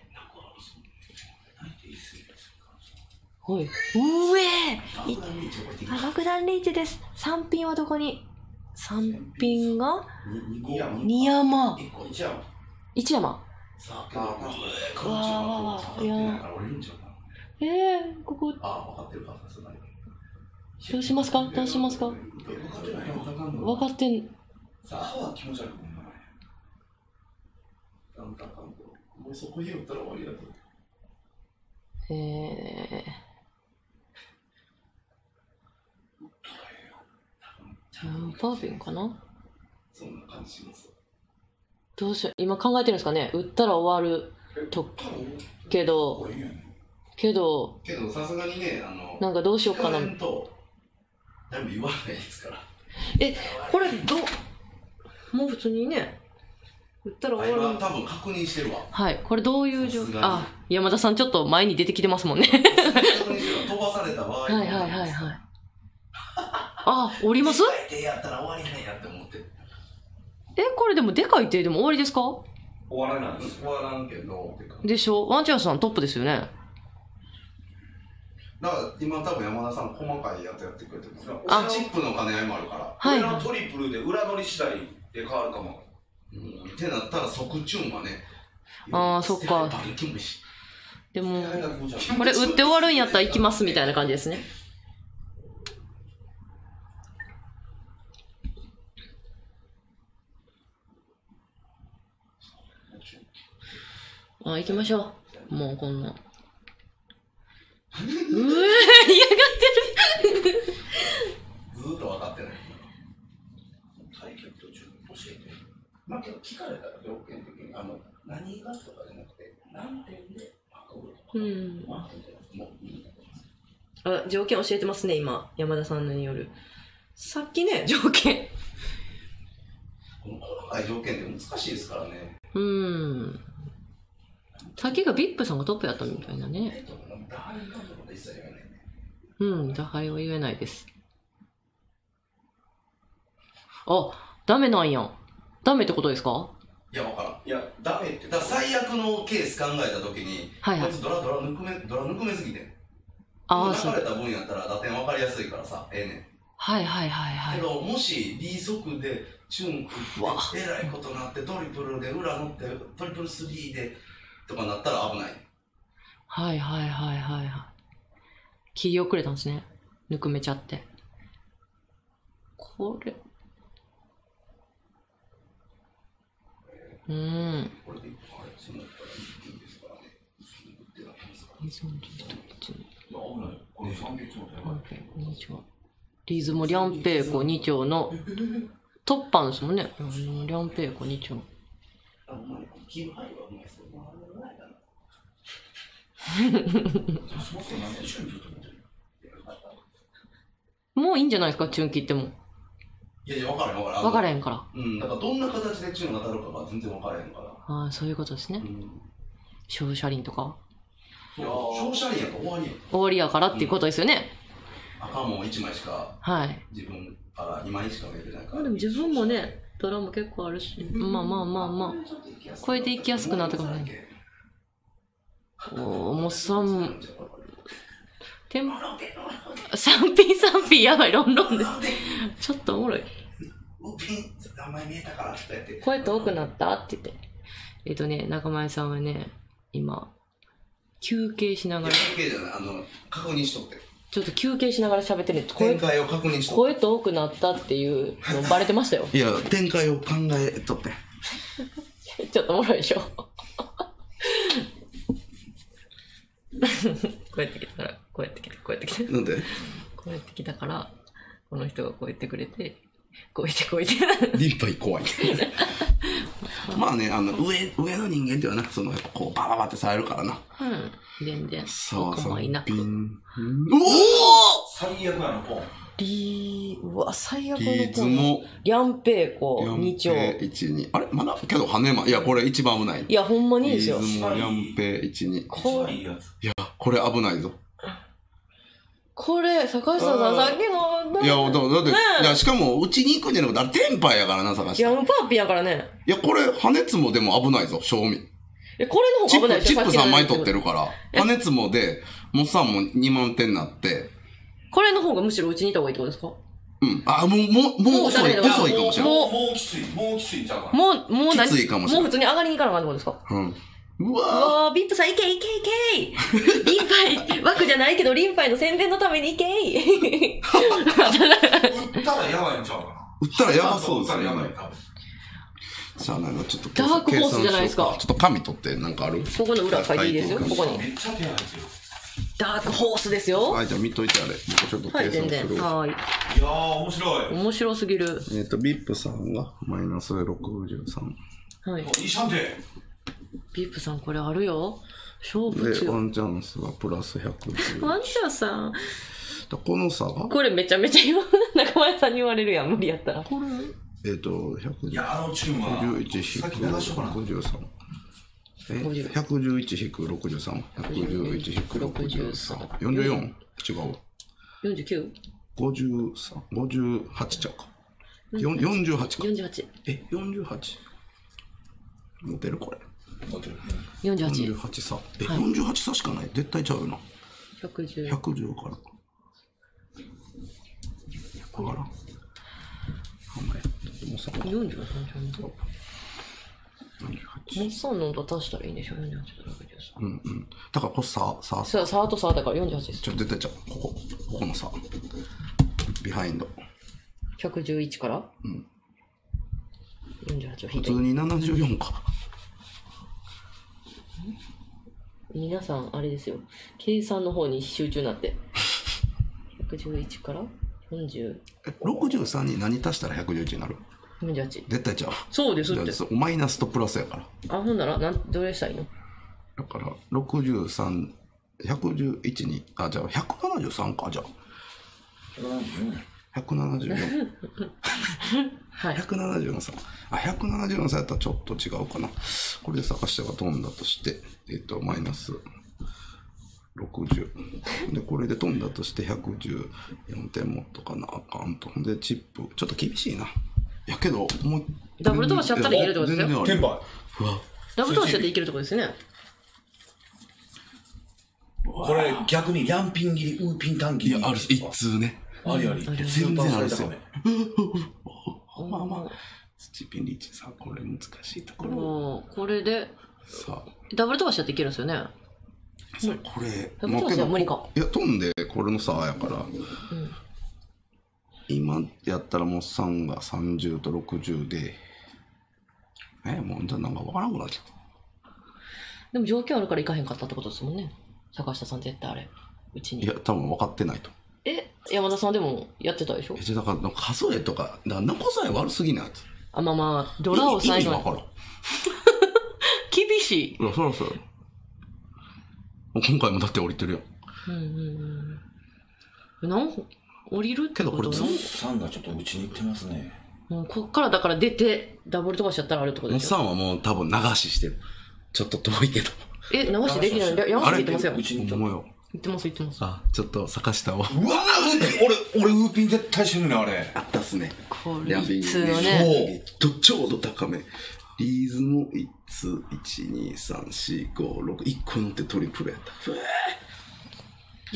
おい。うえー、爆弾リーチです。3ピンはどこに ?3 ピンが2山。1山。わー、いや。ここ。どうしますか分かってん。さあ、気持ち悪いもんな。もうそこ言ったら終わりだと。パーフィンかな。そんな感じします。どうしよう、今考えてるんですかね。打ったら終わるとけどさすがにね、なんかどうしようかな。誰も言わないですから。これもう普通にね、打ったら終わる。多分確認してるわ。はい、これどういう状況。あ、山田さんちょっと前に出てきてますもんね。飛ばされた場合。はい。あ、降ります？手やったら終わりねやって思ってる。これでもでかい手でも終わりですか？終わらないです。終わらんけど。でしょ。ワンチャンスさんトップですよね。だから今多分山田さん細かいやつやってくれてます。チップの兼ね合いもあるから。はい。裏のトリプルで裏乗り次第で変わるかも。ってなったら即チュンはね。ああ、そっか。でもこれ打って終わるんやったら行きますみたいな感じですね。行きましょう。もうこんな。嫌がってる。ずーっと分かってない。対局途中教えて。まあけど聞かれたら条件的に何がとかじゃなくて何点で条件教えてますね今山田さんのによる。さっきね条件。この細かい条件って難しいですからね。さっきが VIP さんがトップやったみたいなね。打敗は言えないです。あ、ダメなんや。ダメってことですか？いや、わからん。いや、ダメって。だから最悪のケース考えたときに、こいつドラ抜くめすぎて。流れた分やったら打点分かりやすいからさ、ねん。けど、もし、リ速で、チュン打って、えらいことなって、トリプルで裏乗って、トリプル3で、とかなったら危ない。切り遅れたんですね。ぬくめちゃって。これ。リズム、梁平湖2丁の突破ですもんね。梁平湖2丁。もういいんじゃないですか、チュン切っても。いや、分からへんから。だからどんな形でチュンが当たるかが全然分からへんから。ああ、そういうことですね。小車輪とか。小車輪やったら終わりや。終わりやからっていうことですよね。赤も1枚しか、自分から2枚しか見えてないから。でも自分もね、ドラも結構あるし、まあ。超えていきやすくなったかもね。もう3ピンやばい、ロンロンです。ちょっとおもろい。声遠くなったって言って。中前さんはね、今、休憩しながら。休憩じゃない、確認しとって。ちょっと休憩しながら喋ってる。展開を確認しとって。声遠くなったっていうのバレてましたよ。いや、展開を考えとって。ちょっとおもろいでしょ。こうやってきたから、こうやってきた。なんで？こうやってきたから、 この人がこう言ってくれて、こう言ってこう言って。 リンパイ怖い。まあね、上の人間っていうのはな、やっぱこう、バババってされるからな。 うん。全然。 そうそう。 お構いなく。 おお最悪なの、ポン。 うわ、最悪のリーズも、 リャンペイコ、2丁。 1、2。あれまだけど、羽間。いや、これ一番危ない。 いや、ほんまにいいですよ。 リーズも、リャンペイ1、2。 これ、 いや、これ危ないぞ。 これ、坂下さん、さっきの、 いや、だって、いや、しかも、うちに行くんじゃなくて、あれ、テンパイやからな、坂下。 いや、パーピーやからね。 いや、これ、羽根つもでも危ないぞ、賞味。 これの方が危ないでしょ。 チップ3枚取ってるから、羽根つもで、モッサンも2万点になって、 これの方がむしろうちにいた方がいいってことですか？ うん。あ、もう遅いかもしれない。 もうきついんちゃうかな。 もう何？ きついかもしれない。 もう普通に上がりに行かなあかんってことですか？ うん。ううわわー、ビップさんいけいけいけリンパイ、枠じゃないけど、リンパイの宣伝のためにいけ売ったらやばいんちゃうかな。 売ったらやばそうですね。 売ったらやばい、多分。 さあ、なんかちょっとダークホースじゃないですか。 ちょっと紙取ってなんかある？ ここの裏書いていいですよ、ここに。 めっちゃ手なんですよ。 ダークホースですよ。 はい、じゃあ見といてあれ。僕ちょっと計はい、全然。 算する。 はい。 いやー、面白い。 面白すぎる。 ビップさんがマイナス63。 はい。 いいシャンテ。 ビップさんこれあるよ。勝負で、ワ強い。 ンチャンスがプラス110。 ワンチャンさん。 この差がこれめちゃめちゃ中村さんに言われるやん、無理やったら。 これ、110。 いや、チューンは。 51引く63。111引く63。111引く63。44? 違う。 49? 53。58ちゃうか。48か。 48。 48? 持てるこれ。 48。 48差。48差しかない。絶対ちゃうよな。 110。 110から。だから。 48じゃん。モッサンのと足したらいいんでしょ、48と63。 うんうん。だからこれ差そう、差と差だから48です。 絶対ちゃう。ここの差。ビハインド。 111から、 うん。 48を引いて。 普通に74か。 皆さん、あれですよ。計算の方に集中になって。111から40。 63に何足したら111になる 48。 絶対ちゃう。 そうですって。 マイナスとプラスやから。 あ、ほんなら、どれしたらいいの？ だから、63、111に、あ、じゃあ173か、じゃあ。174。 はい。 174さ。あ、174さやったらちょっと違うかな。これで坂下が飛んだとして、マイナス60。で、これで飛んだとして114点もっとかなあかんと。で、チップ、ちょっと厳しいな。やけど、もう。 ダブル飛ばしちゃったらいけるってことですよ。 テンパイ。 ダブル飛ばしちゃっていけるってことですね。 これ逆にランピン切り、ウーピンタン切り。 いや、ある一通ね。 ありあり。 全然あるですよ。 まあまあ。 スチピンリッチさん、これ難しいところ。 これで、 さあ。 ダブル飛ばしちゃっていけるんですよね。 これ、 ダブル飛ばしは無理か。 いや、飛んで、これの差やから。今やったらもう3が30と60で、もうなんか分からなくなっちゃった。でも条件あるから行かへんかったってことですもんね。坂下さん絶対あれ、うちに。 いや、多分分かってないと。 山田さんでもやってたでしょ？ だから数えとか、だから残さえ悪すぎないやつ。 あ、まあまあ、ドラを最後に。 意味分からん。 厳しい。 いや、そらそうや。今回もだって降りてるよ。 何歩降りるってこと？ けどこれ 3がちょっとうちに行ってますね。 こっからだから出て、ダブル飛ばしちゃったらあるってことですよ。 3はもう多分流ししてる。ちょっと遠いけど。 流しできない。山下行ってますよ。 うちに行ってます。 あ、ちょっと坂下を。 うわぁ、俺ウーピン絶対してるね、あれ。 あったっすね。 これ、普通のね。 ちょうど高め。リーズも1つ、1、2、3、4、5、6、1個乗ってトリプルやった。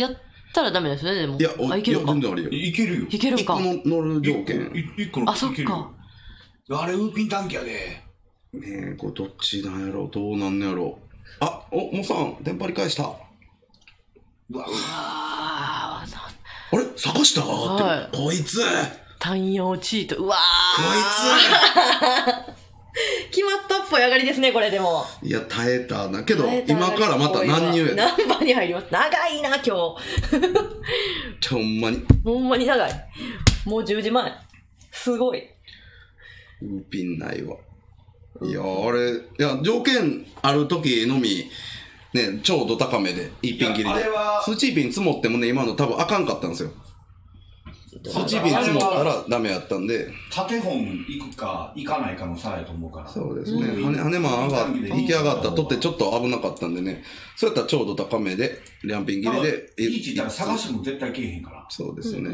やったらダメですよね、でも。 いや、 いけるか。 全然あるよ。 いけるよ。 いけるか。 1個乗る条件。 1個乗っていけるよ。あれ、ウーピン短期やで。 ねえ、これどっちなんやろ、どうなんのやろ。あ、もうさん、テンパり返した。うわあれ坂下って、こいつ単葉チート、うわこいつ決まったっぽい上がりですね、これでも。 いや、耐えたな。けど、今からまた何入や何番に入ります。長いな、今日。 ほんまに。 ほんまに長い。 もう10時前。すごい。 ウーピンないわ。いや、あれ、いや、条件ある時のみ、ね、ちょうど高めで、一品切りで。スチーピン積もってもね、今の多分あかんかったんですよ。スチーピン積もったらダメやったんで。 縦本行くか行かないかの差やと思うから。 そうですね。羽間上がって、引き上がったとってちょっと危なかったんでね。そうやったらちょうど高めで、両品切りで。 いいちったら探しても絶対けえへんから。 そうですね。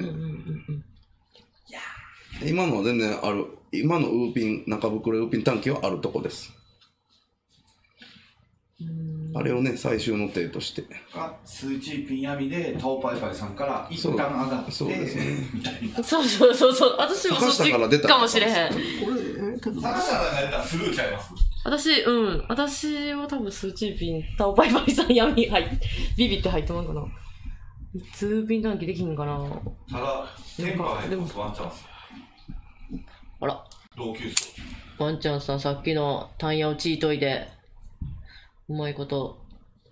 今のは全然ある。今のウーピン、中袋ウーピン短期はあるとこです。あれをね、最終の手として。 スーチーピン闇で、タオパイパイさんから一旦上がって、 そうですね。 みたいな。 そう。私もそっちかもしれへん。 探したらやったらスルーちゃいます。 私は多分スーチーピン、タオパイパイさん闇入って、ビビって入ってまうかな。ツーピン短期できんかな。 ただ、テンパー入ってます、ワンチャンス。 あら。 同級生。 ワンチャンさん、さっきのタンヤをチートイで、うまいこと。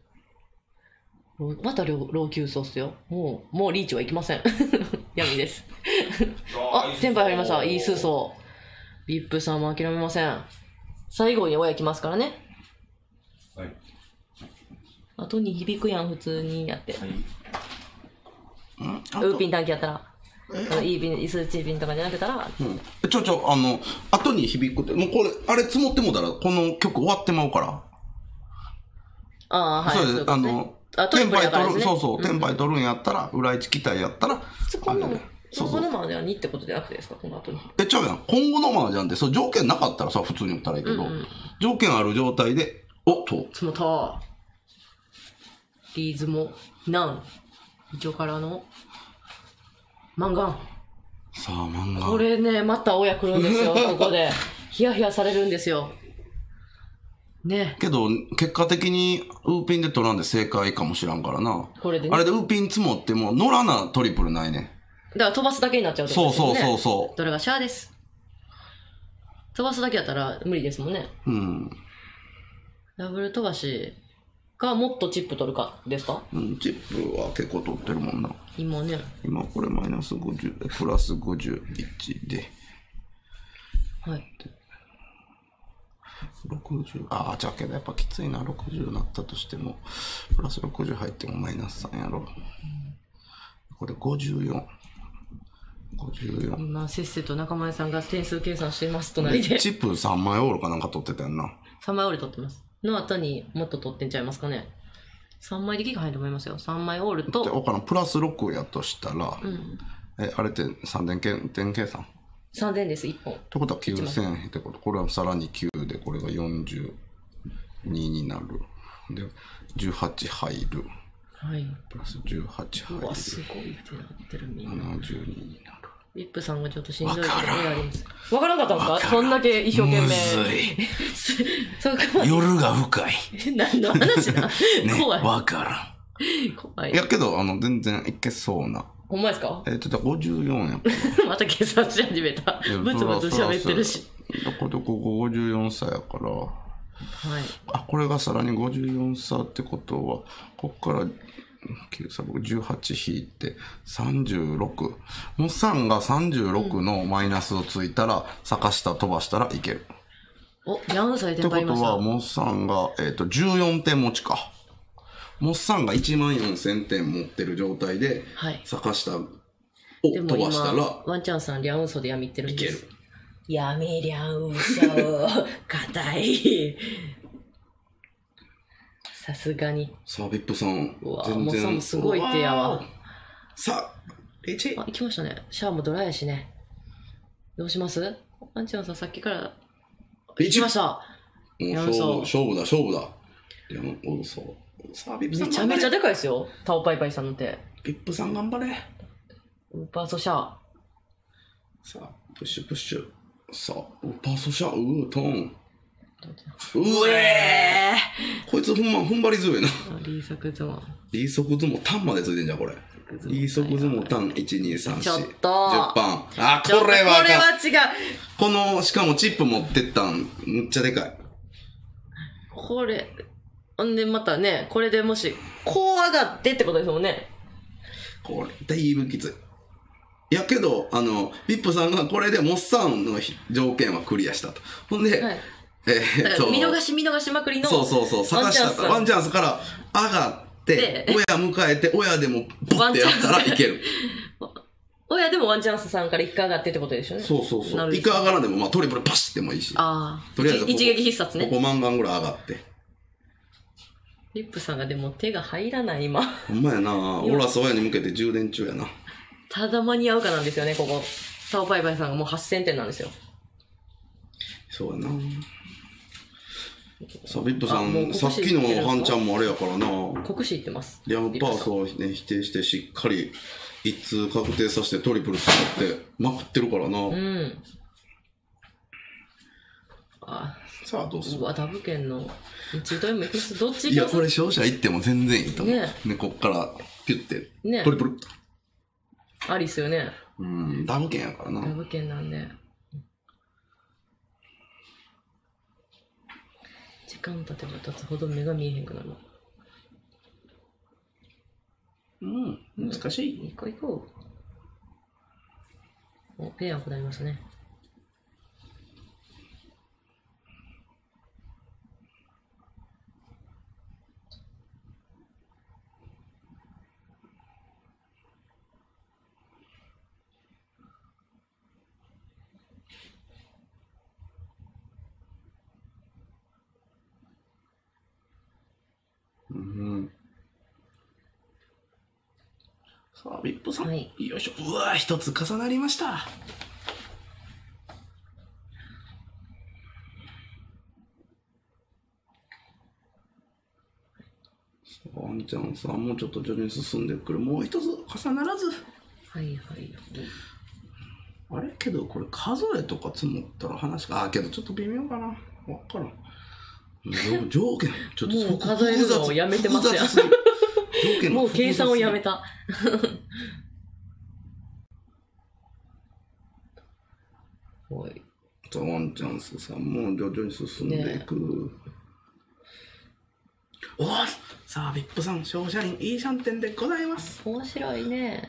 また老朽層っすよ。もうリーチはいきません。闇です。あ、テンパイ入りました。いい数層。ビップさんも諦めません。最後に親来ますからね。 はい。 あとに響くやん、普通にやって。 はい。 ウーピン短期やったら。いいピン、イスチーピンとかじゃなくたら。 後に響くって、もうこれ、あれ積もってもたら、この曲終わってまうから。 ああ、はい。 そうです。テンパイ取る、テンパイ取るんやったら、裏一期待やったら、 このマージャンにってことじゃなくてですか、この後に。 ちゃうやん。今後のマージャンって、条件なかったらさ、普通に打ったらいいけど、条件ある状態で、 積もった。リーズも、一応からの、マンガン。 さあ、マンガン。 これね、また親来るんですよ、ここで。ヒヤヒヤされるんですよ。ね。 けど、結果的にウーピンで取らんで正解かもしらんからな。 これでね。 あれでウーピン積もっても乗らなトリプルないね。 だから飛ばすだけになっちゃうってことですよね。 そう。 どれがシャアです。飛ばすだけやったら無理ですもんね。ダブル飛ばしがもっとチップ取るかですか？ チップは結構取ってるもんな。 今ね。 今これマイナス50、プラス51で。 はい。 60、じゃけどやっぱきついな、60になったとしても、プラス60入ってもマイナス3やろ。これ54。 今、せっせと中前さんが点数計算してますとなりで。 チップ3枚オールかなんか取ってたよな。 3枚オール取ってます。の後にもっと取ってんちゃいますかね。3枚できが入ると思いますよ。3枚オールと。 わからん、プラス6やとしたら、あれって3000点計算 3000です、1本。 ってことは9000ってこと。これはさらに9で、これが42になる。で、18入る。 はい。 プラス18入る。 うわ、すごいってなってるみんな。 72になる。 リップさんがちょっとしんどいけど、あります。わからんかったんですか？そんだけ一生懸命。 むずい。夜が深い。 何の話だ怖い。 わからん。怖い。いやけど、全然いけそうな。 ほんまですか ？54やっぱ。また計算し始めた。ブツブツ喋ってるし。 ここ54歳やから。はい。これがさらに54歳ってことは、こっから僕18引いて36。モッサンが36のマイナスをついたら、坂下飛ばしたらいける。 何歳で買いました？ってことは、 モッサンが、14点持ちか。モッサンが14000点持ってる状態で、坂下を飛ばしたら、 ワンチャンさん、リャンウソで闇ってるんです。 いける。 闇リャンウソ、硬い。さすがに。 さあ、ビップさん。 全然。もうすごい手やわ。 さあ、1。 行きましたね。シャアもドライやしね。どうします？ワンちゃんさん、さっきから。行きました。 勝負だ。いや、さあ、ビップさん。 めちゃめちゃでかいですよ。タオパイパイさんの手。 ビップさん頑張れ。 ウーパーソシャア。 さあ、プッシュ。さあ、ウーパーソシャア、トン。こいつほんばり強いな。 リーソク相撲タンまでついてんじゃん、これ。リーソク相撲タン、1、2、3、4。 ちょっと。 10番。これは違う。 しかもチップ持ってったん、むっちゃでかい。 これ、んでまたね、これでもし、こう上がってってことですもんね。 これ、だいぶきつい。 やけど、ビップさんがこれでモッサンの条件はクリアしたと。ほんで、 はい、見逃しまくりの。 そう、探したワンチャンスから上がって、親迎えて、親でもポッてやったらいける。 親でもワンチャンスさんから1回上がってってことでしょうね。 そう。1回上がらんでも、まあトリプルパシってもいいし。とりあえず一撃必殺ね。 ここ満貫ぐらい上がって。 リップさんがでも手が入らない今。 ほんまやな。オラス親に向けて充電中やな。 ただ間に合うかなんですよね、ここ。タオパイパイさんがもう8000点なんですよ。 そうやな。さあ、ビップさん、さっきのハンちゃんもあれやからな。 国士言ってます。 リャムパースをね、否定してしっかり一通確定させてトリプル使ってまくってるからな。さあ、どうする？ ダブ券の一度もいきます。どっちか。 いや、これ勝者行っても全然いいと思う。ね、こっからピュッて、トリプル。 ありっすよね。 ダブ券やからな。 ダブ券なんで。時間経てば経つほど目が見えへんくなる。 難しい。 行こう。ペアを下りますね。 さあ、ビップさん。 はい、 よいしょ。うわぁ、一つ重なりました。ワンちゃんさん、もうちょっと徐々に進んでくる。もう一つ重ならず。 はい。 あれけど、これ数えとか積もったら話が、けどちょっと微妙かな。わからん。条件、ちょっともう数えるのをやめてますやん。もう計算をやめた。 ワンチャンスさんも徐々に進んでいく。おー、さあ、ビップさん、勝者員いいシャンテンでございます。 面白いね。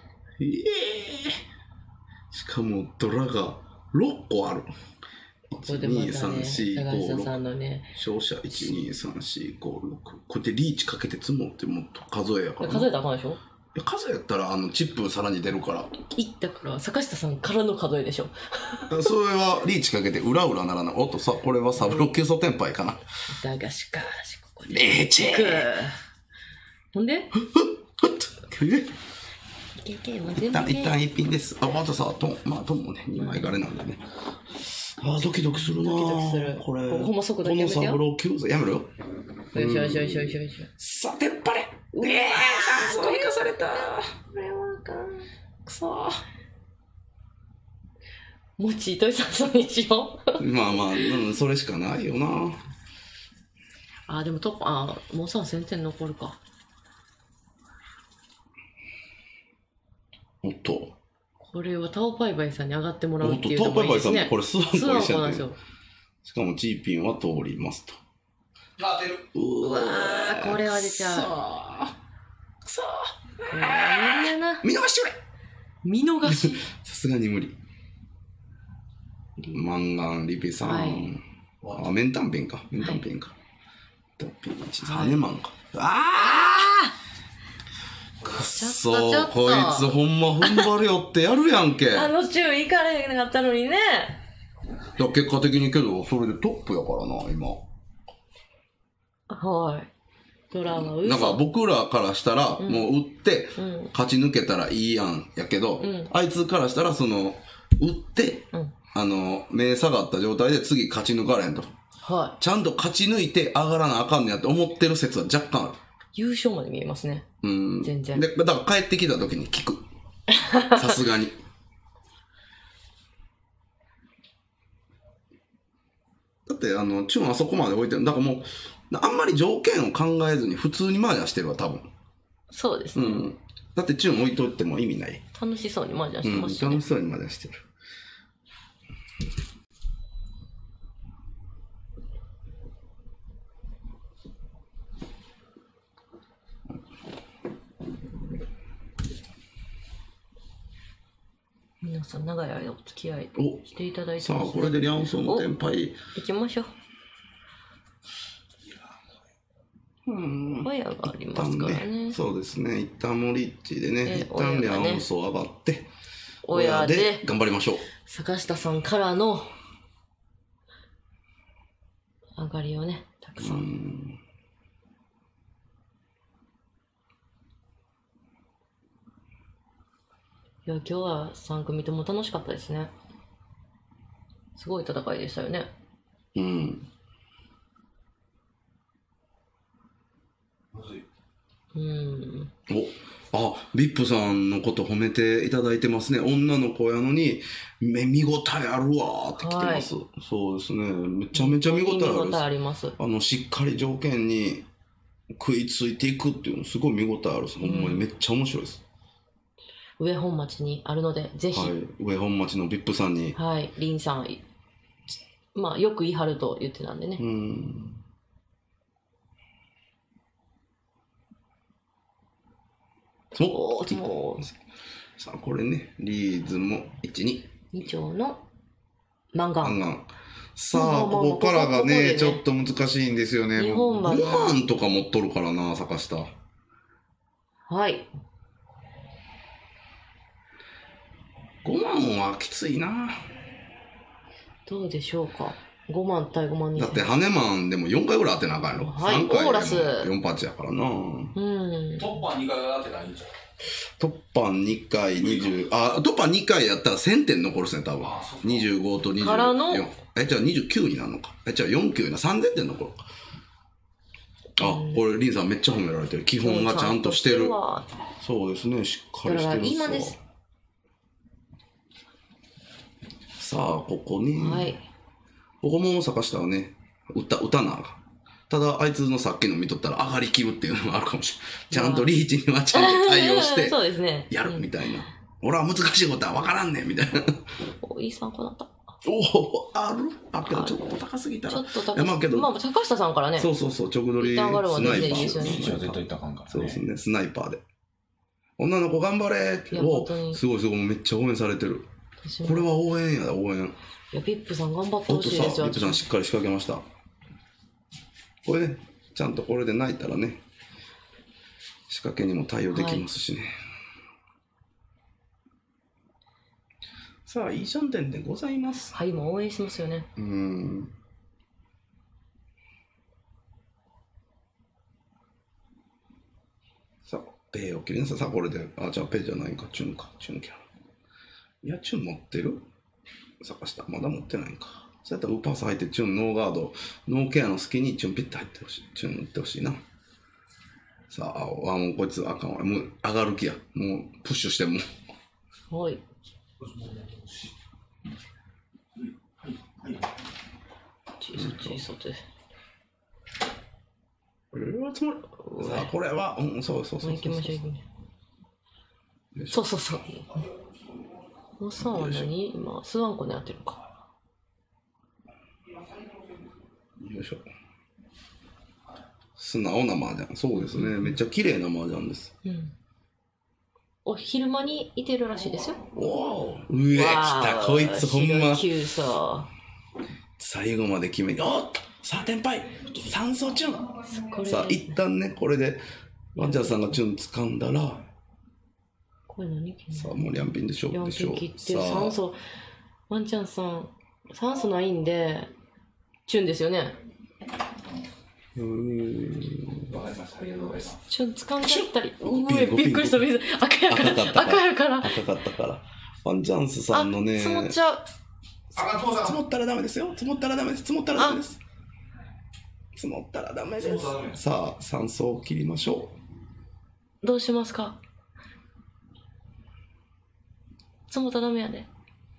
しかもドラが6個ある。 1、2、3、4、5、6。 勝者1、2、3、4、5、6。これでリーチかけて積もってもっと数えやから。 数えたらあかんでしょ？ いや、数えやったらチップさらに出るから。 だから坂下さんからの数えでしょ。 それはリーチかけて裏裏ならない。おっとさ、これはサブロッキューソテンパイかな。 だがしかしここで。 レーチェほんで一旦一品です。またさ、まあ、トンもね、2枚があれなんでね。ドキドキするなぁ。これ。 ほんま速度このサブロー9やめろよ。 よし。 さてっぱれ。酸素生かされた。これはあかん。くそもち糸井さんそうにしよう。 まあ、それしかないよな。 でももうさ、1000点残るか。 おっと。 これはタオパイパイさんに上がってもらうっていうのもいいですね。 タオパイパイさんもこれスワンコ一緒なんですよ。 しかも G ピンは通りますと。 当てる。 うわー、これは出ちゃう。 くそー。これは無理やな。 見逃してくれ。 見逃しさすがに無理。マンガン、リピさん。メンタンペンか。メンタンペンか。トッピン1、サネマンか。くっそー、こいつほんま踏ん張るよってやるやんけ。 注意いかれへんかったのにね。 いや、結果的にけど、それでトップやからな、今。 はい。ドラマ嘘。 なんか僕らからしたら、もう打って、勝ち抜けたらいいやん、やけど、あいつからしたら、打って、目下がった状態で次勝ち抜かれんと。 はい。 ちゃんと勝ち抜いて上がらなあかんねやって思ってる説は若干ある。 優勝まで見えますね。全然。 だから帰ってきた時に聞く。さすがに。だって、チュンあそこまで置いてる。だからもう、あんまり条件を考えずに普通に麻雀してるわ、多分。 そうですね。 だってチュン置いといても意味ない。 楽しそうに麻雀してますしね。 楽しそうに麻雀してる。 皆さん長い間お付き合いおしていただいてさあ、 ますね。 これでリャンソンのテンパイ。 行きましょう。 うん親がありますからね。 そうですね。一旦モリッチでね、一旦リ親がねャンソン上がって、 親で頑張りましょう。 坂下さんからの上がりをね、たくさん。いや、今日は3組とも楽しかったですね。すごい戦いでしたよね。 うん。ビップさんのこと褒めていただいてますね。女の子やのに、見応えあるわーって来てます。はい、そうですね。めちゃめちゃ見応えある。 見応えあります。 しっかり条件に食いついていくっていうのすごい見応えあるです。ほんまにめっちゃ面白いです。 上本町にあるので、ぜひ。 はい。上本町のビップさんに。 はい。リンさん。まあ、よく言い張ると言ってたんでね。 さあ、これね、リーズも1、2。 2丁のマンガン。 さあ、ここからがね、ちょっと難しいんですよね。5万とか持っとるからな、坂下。 はい。 5万はきついな。 どうでしょうか。5万対5万2。 だってハネマンでも4回ぐらい当てなあかんやろ。 はい、3回でも 4パッチやからな。 突破2回当てないんじゃん。 突破2回20、突破2回やったら1000点残るっすね、多分。25と24。 からのじゃあ29になるのか。じゃあ4級な3000点残るか。これ、リンさんめっちゃ褒められてる。基本がちゃんとしてる。そうですね、しっかりしてる。 今です。 さあ、ここに。 はい。 ここも坂下はね、歌なあかん。ただ、あいつのさっきの見とったら上がりきるっていうのもあるかもしれない。ちゃんとリーチにはちゃんと対応して、 そうですね。 やるみたいな。俺は難しいことは分からんねんみたいな。 いい参考だった。 けどちょっと高すぎたら。 ちょっと高すぎた。まあ、坂下さんからね。 そう、直撮りスナイパー。 リーチは絶対いったらあかんからね。 そうですね、スナイパーで。女の子頑張れって。すごい、めっちゃ応援されてる。これは応援やだ、応援。 いや、ビップさん頑張ってほしいですよ。 ビップさんしっかり仕掛けました。これね、ちゃんとこれで泣いたらね、仕掛けにも対応できますしね。はい、さあ、いいシャンテンでございます。 はい、もう応援してますよね。 さあ、ペイを切りなさい。さあ、これで、じゃあペイじゃないか、チュンか、チュンキャラ。いや、チュン持ってる？坂下、まだ持ってないんか。そうやったらウーパース入ってチュンノーガード、ノーケアの隙にチュンピッて入ってほしい。チュン打ってほしいな。さあ、もうこいつあかんわ。もう上がる気や。もうプッシュしても。 はい。小さて。 これはつもり。さあ、これは、そう。 行きましょう。そう。おさんは何今、スワンコ狙ってるか。 よいしょ。素直な麻雀。そうですね。めっちゃ綺麗な麻雀です。 お昼間にいてるらしいですよ。 来た、こいつほんま。最後まで決めに。さあ、テンパイ !3 層チュンさあ、一旦ね、これで、ワンちゃんさんがチュン掴んだら、 これ何さあ、もうリャンピンでしょう。 リャンピン切って酸素。ワンちゃんさん、酸素ないんで、チュンですよね。チュン掴んじゃったり。びっくりした。赤やから。 赤かったから。ワンチャンスさんのね。 積もっちゃう。 積もったらダメですよ。積もったらダメです。積もったらダメです。積もったらダメです。さあ、酸素を切りましょう。どうしますか？積もったらダメやで。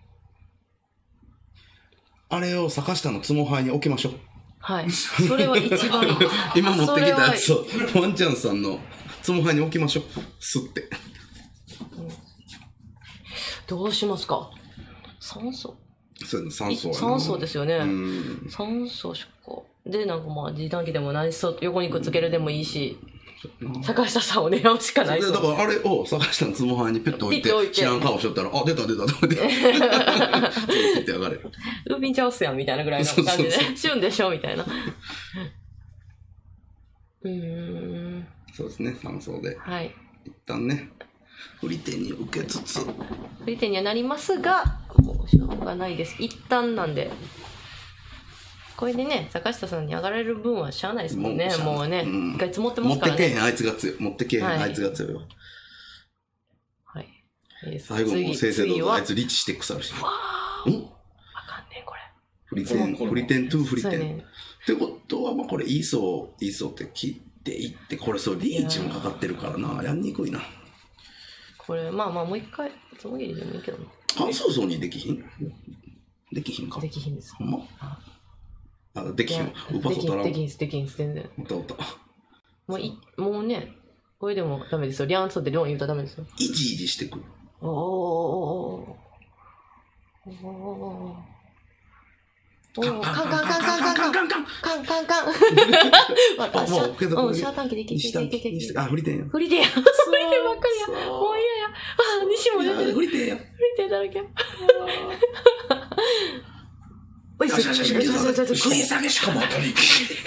あれを坂下のつもはいに置きましょう。 はい。それは一番今持ってきたやつをワンちゃんさんのつもはいに置きましょう。すって。 どうしますか？酸素。 そう酸素は酸素ですよね。酸素しか。で、なんかまあ、自短機でも何そ横にくっつけるでもいいし。 坂下さんを狙うしかないだと。 からあれを坂下のつもはにペット置いてピッと置いて知らん顔しとったら、あ、出たと思って。ピッて上がれる。 ウーピンチャオスやんみたいなぐらいの感じで。旬でしょみたいな。 そうですね、3層で。 はい。 一旦ね、振り手に受けつつ。 振り手にはなりますが、もうしょうがないです。一旦なんで。これでね、坂下さんに上がられる分はしゃあないですもんね。もうね、一回積もってますからね。 持ってけへん、あいつが強い。持ってけへん、あいつが強いわ。 はい。いいです。 最後の正々堂々あいつリーチして腐るし。 わー。あかんねこれ。 振り点トゥ振り点。ってことは、まあこれ、いいそうって切っていって、これそう、リーチもかかってるからな。やんにくいな。 これ、まあもう一回、つもぎりでもいいけどな。 乾燥層にできひんか。 できひんです。 ほんまあ、できひん。ウパソタラン。 できひんす、全然。 おった。 もうね、これでもダメですよ。リャンソってリョン言うたらダメですよ。 イジイジしてくる。 おカンカンカンカンカンカンカンカンカンカン。もうシャータンキできあ、振り点や。 振り手ばっかりや。もう嫌や。あ、西も出てる。振り手だらけ。おいしょ。 食い下げしかも当たり。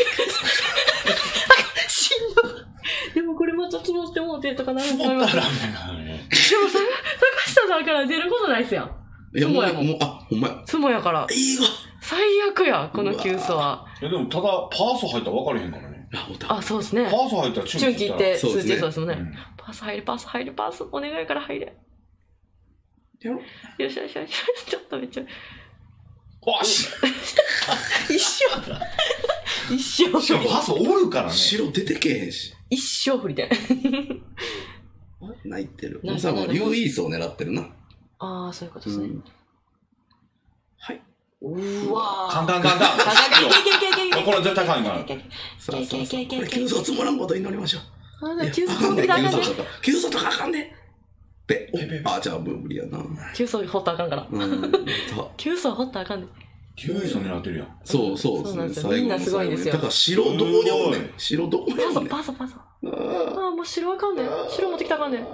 しんどい。でもこれまた積もってもうてとかなるんちゃいます。でも坂下さんから出ることないっすやん。 いや、もう、あ、ほんまや。 つもやから。 いいわ。 最悪や、この急須は。 でもただ、パーソ入ったら分かれへんからね。 あ、そうですね。 パーソ入ったらチュン切って数値そうですもんね。 うん、 パース入る。お願いから入れ。 やろよし。ちょっとめっちゃ。 わし一生。 パーソおるからね。 白出てけへんし。 一生振りで。 泣いてる。もうさ、もうリュウイースを狙ってるな。 ああ、そういうことですね。 はい。 うわ簡単。 いけ。 これ絶対簡単。 さあ。これ、急須積もらんこと祈りましょう。 急須積もってあかんね。 急須とかあかんね。あ、じゃあ無理やな。 急須掘ったらあかんから。急須掘ったらあかんね。 急須狙ってるやん。 そうですね。 みんなすごいんですよ。 だから白どこにおんねん。白どこにおんねん。 パソ。ああ、もう白あかんねん。白持ってきたらあかんねん。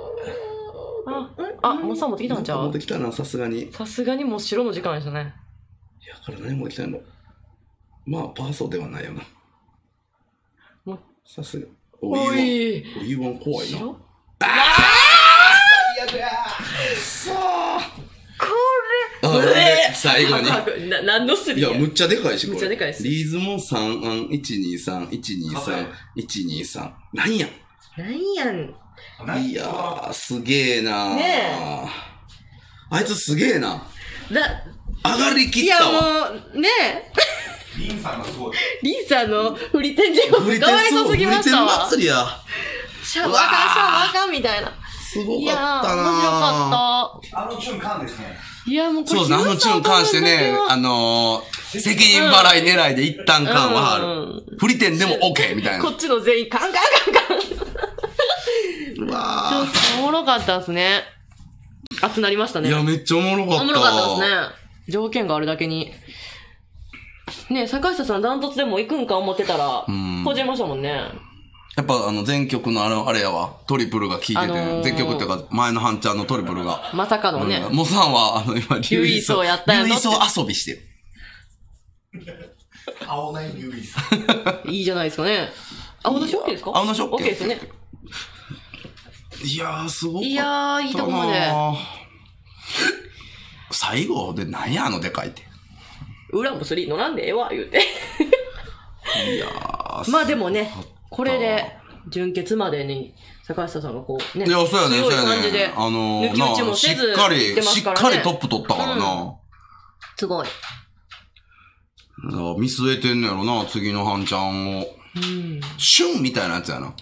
あ、もうさ持ってきたんちゃう？ 持ってきたな、さすがに。 さすがにもう白の時間でしたね。 いや、から何持ってきたんだろう。まあ、パーソではないよな。 もう、 さすが。 おい。 言わん怖いな。 白？ 最悪やそうこれ最後に。 何のすり？ いや、むっちゃでかいし、これ。 むっちゃでかいです。 リーズも3案、123。なんやいやー、すげえなー。 ねえ。 あいつすげえな。上がりきったわ。 いや、もう、ねえ。 リンさんがすごい。 リンさんの振り点でもかわいそすぎましたわ。 振り点祭りや。 シャワーあかんみたいな。 すごかったな。 いやー、面白かった。 あのチュンカンですね。 いや、もうこれそうですね、あのチュン関してね、責任払い狙いで一旦感はある。振り点でも OK みたいな。 こっちの全員カン。 うわちょっとおもろかったですね。熱なりましたね。 いや、めっちゃおもろかった。 おもろかったですね。条件があるだけに。ね坂下さんダントツでも行くんか思ってたら、こじましたもんね。 やっぱ全曲のあれやわ、トリプルが効いてて、全曲っていうか前の半チャンのトリプルが。 まさかのね。 モさんは今、 リュウイーソーやったやん。 リュウイーソー遊びしてる。青ないリュウイーソー。いいじゃないですかね。青のショッケですか？ 青のショッケ。 OK ですね。 いやー、すごかった。 いやー、いいとこまで。 最後で何やでかいって。 裏も3乗らんでええわ、言うて。 いやー。 まあでもね、これで、準決までに、坂下さんがこう、ね。 いや、そうやね、 強い感じで、抜き打ちもせず、 しっかりトップ取ったからな。 すごい。 見据えてんのやろな、次の半ちゃんを。シュンみたいなやつやな。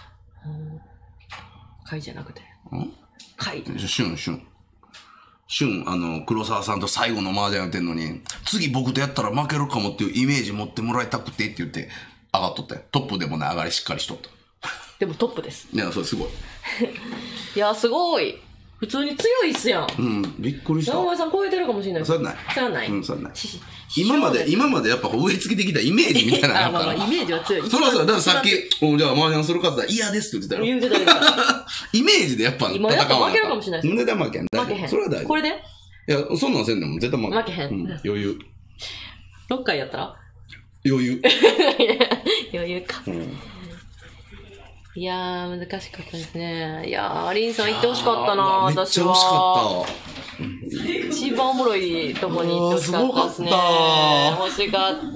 貝じゃなくて。貝。 シュン、黒沢さんと最後の麻雀やってんのに、次僕とやったら負けるかもっていうイメージ持ってもらいたくてって言って上がっとったよ。トップでもね、上がりしっかりしとった。 でもトップです。 いや、それすごい。 いや、すごい。 普通に強いっすやん。 うん、びっくりした。 山前さん超えてるかもしれない。 それはない。 それはない。 うん、それはない。今までやっぱ植え付けてきたイメージみたいなのまあまあ、イメージは強い。 そらそう、だからさっき、じゃあ麻雀する方だ嫌ですって言ってたよ。イメージでやっぱ今やっぱ負けるかもしれないです。 全然負けん。 負けへん。 それは大丈夫。 これで？ いや、そんなんせんでも絶対負け。 負けへん。 余裕。 6回やったら余裕。 余裕か。いやー、難しかったですね。いやー、リンさん行ってほしかったな、私は。 めっちゃ惜しかった。 一番おもろいとこに行ってほしかったですね。欲しかった。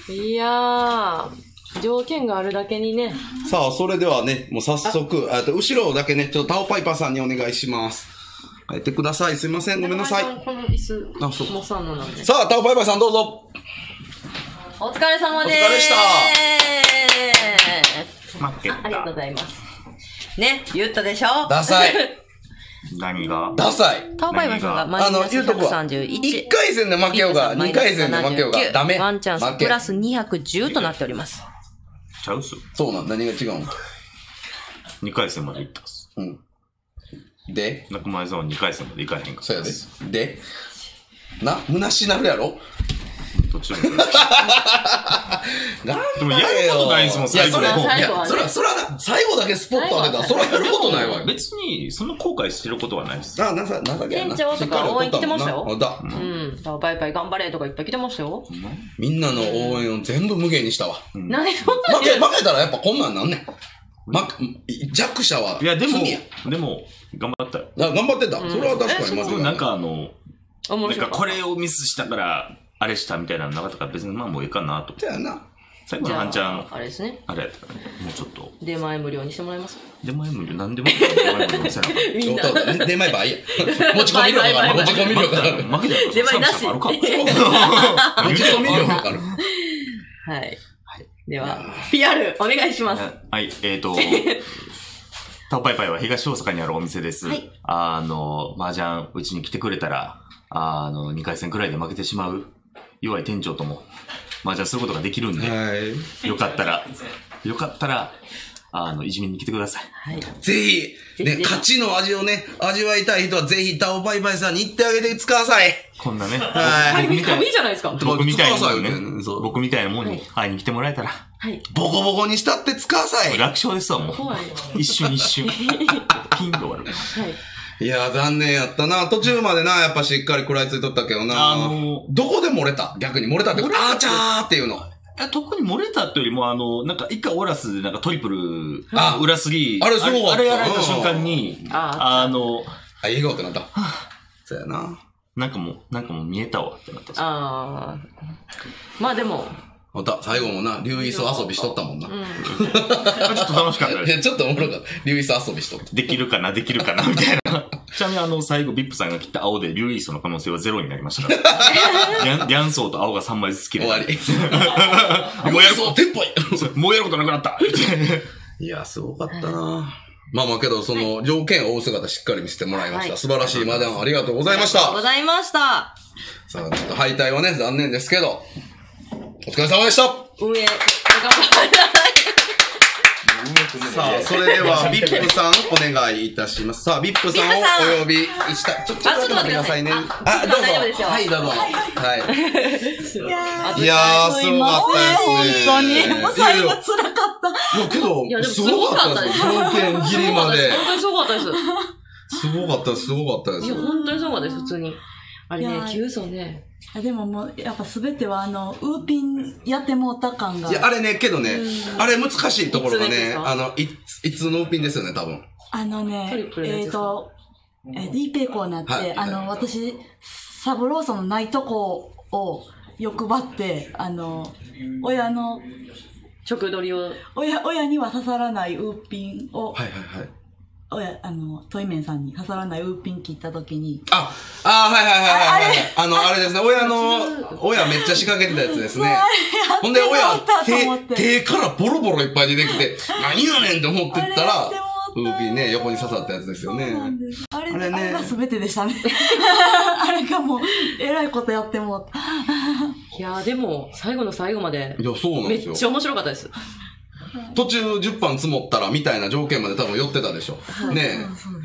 いやー、条件があるだけにね。 さあ、それではね、もう早速、後ろだけね、ちょっとタオパイパーさんにお願いします。帰ってください。すいません。ごめんなさい。 この椅子、もさんのなんで。 さあ、タオパイパーさんどうぞ。 お疲れ様でーす。 お疲れした。 負けた。 ありがとうございます。ね、言ったでしょ？ ダサい。 何がダサい。 タオパイパーさんがマイナス131。 1回戦で負けようが、2回戦で負けようが、ダメ。 ワンチャンスプラス210となっております。 ちゃうっす。 そうなん、何が違うの？ 2回戦まで行ったっす。 うん。で中前さんは2回戦まで行かへんかった。 そうやで。で虚しなるやろ途中で。でもやることないんすもん、最後で。 いや、それはな、最後だけスポット当てたら、それはやることないわよ。 別に、そんな後悔してることはないです。 情けやな。 店長とか応援来てましたよ。 うん。 バイバイ頑張れとかいっぱい来てましたよ。 みんなの応援を全部無限にしたわ。 なんでそんな負けたらやっぱこんなんなんねん。弱者は。 いや、でも、頑張ったよ。 頑張ってた。それは確かにマジで。 なんかこれをミスしたから、あれしたみたいなのなかったから別にまあもういいかなと。 そうやな。 最後の半ちゃん、 あれですね。 あれやったからね。もうちょっと。 出前無料にしてもらいます。 出前無料なんでも出前無料にせなみんな。 出前倍や。持ち込み料かかる。持ち込み料かかる。 負けたら出前なし。 持ち込み料かかる。 はい。では、PR お願いします。 はい、タオパイパイは東大阪にあるお店です。 はい。 麻雀うちに来てくれたら、2回戦くらいで負けてしまう弱い店長とも麻雀することができるんで、よかったら、いじめに来てください。 はい。 ぜひ、ね、勝ちの味をね、味わいたい人はぜひタオパイパイさんに行ってあげてください。 こんなね。 はい。神じゃないですか。 僕みたいなもんに会いに来てもらえたら。 はい。 ボコボコにしたってつかさい。 楽勝ですわ、もう。 怖い。 一瞬。ピンと終わる。はい。 いや、残念やったな。途中までな、やっぱしっかり食らいついとったけどな。どこで漏れた？逆に漏れたってこと？あーちゃーっていうの。 特に漏れたってよりも、なんか一回オラスでなんかトリプル、裏スリー。 あれすごかった。 あれやられた瞬間に、 笑顔ってなった。そうやな。 なんかもう見えたわってなった。 まあでも。 また、最後もな、リュウイス遊びしとったもんな。 ちょっと楽しかったです。 ちょっとおもろかった。リュウイス遊びしとった。 できるかな、みたいな。ちなみに最後、ビップさんが切った青で、リュウイスの可能性はゼロになりましたから。リャンソーと青が3枚ずつ切れ終わり。 もうやること、テンポもうやることなくなったいや、すごかったな。まあけど、その、条件を追う姿しっかり見せてもらいました。素晴らしい麻雀ありがとうございました。 ありがとうございました。 さあ、ちょっと敗退はね、残念ですけど、お疲れ様でした。 運営、 さあ、それでは、ビップさん、お願いいたします。さあ、ビップさんをお呼びしたい。ちょっと待ってくださいね。どうぞ。はい、どうぞ。はい。いやー、すごかったですね。 本当に。もう最後辛かった。 いや、けど、すごかったです。条件ギリまで。 本当にすごかったです。 すごかったです。 いや、本当にすごかったです、普通に。あれね、9層ね。 でももう、やっぱすべてはウーピンやってもうた感が。 いや、あれね、けどね、あれ難しいところがね、いつのウーピンですよね、多分。 D ペイコーになって、私、サブローソンのないとこを欲張って、親の、 直取りを。 親には刺さらないウーピンを、 はいはいはい。 トイメンさんに刺さらないウーピン切った時に。 はい。あれですね、親めっちゃ仕掛けてたやつですね。ほんで、手からボロボロいっぱい出てきて、何やねんって思ってったら、ウーピンね、横に刺さったやつですよね。 あれが全てでしたね。あれがもう、えらいことやっても。 いやでも、最後の最後まで、 いや、そうなんですよ。 めっちゃ面白かったです。 途中10番積もったらみたいな条件まで多分寄ってたでしょ。ね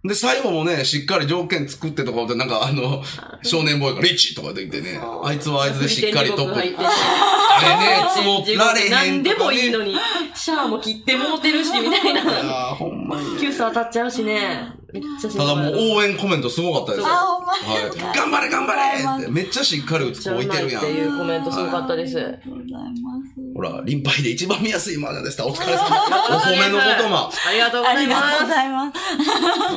で、最後もね、しっかり条件作ってとかで、なんか少年ボーイがリッチとかで言ってね、あいつはあいつでしっかりトップ。あれね、積もられへんとかね。 なんでもいいのに、シャーも切ってもうてるし、みたいな。 いやー、ほんまに。 キュース当たっちゃうしね。めっちゃただもう応援コメントすごかったですよ。 ほんまはい。頑張れ頑張れってめっちゃしっかり打つ子置いてるやん。 っていうコメントすごかったです。 ありがとうございます。 ほら、リンパイで一番見やすいマージャンでした。お疲れ様。お褒めの言葉。 ありがとうございます。 ありがとうございます。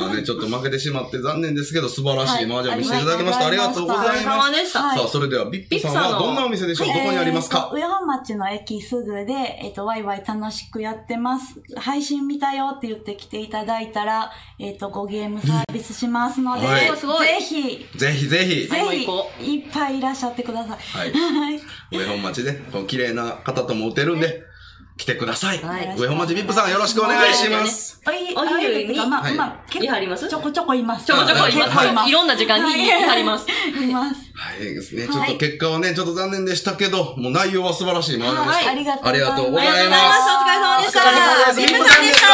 まあね、ちょっと負けてしまって残念ですけど、素晴らしいマージャン見せていただきました。ありがとうございます。 お疲れ様でした。 さあ、それでは、ビップさんはどんなお店でしょう？どこにありますか？ 上本町の駅すぐで、ワイワイ楽しくやってます。配信見たよって言って来ていただいたら、ごゲームサービスしますので、 はいぜひ、 ぜひぜひ。 いっぱいいらっしゃってください。 はい。上本町で、綺麗な方とも打てるんで、来てください。上本町ビップさんよろしくお願いします。 お昼に、 まあ、 結構ありますちょこちょこいます。 ちょこちょこいます。いろんな時間にあります。 います。 はいですね。ちょっと結果はね、ちょっと残念でしたけど、もう内容は素晴らしいマージャンでした。 ありがとうございます。 ありがとうございます。 お疲れ様でした。 お疲れ様です。 ビップさんでした。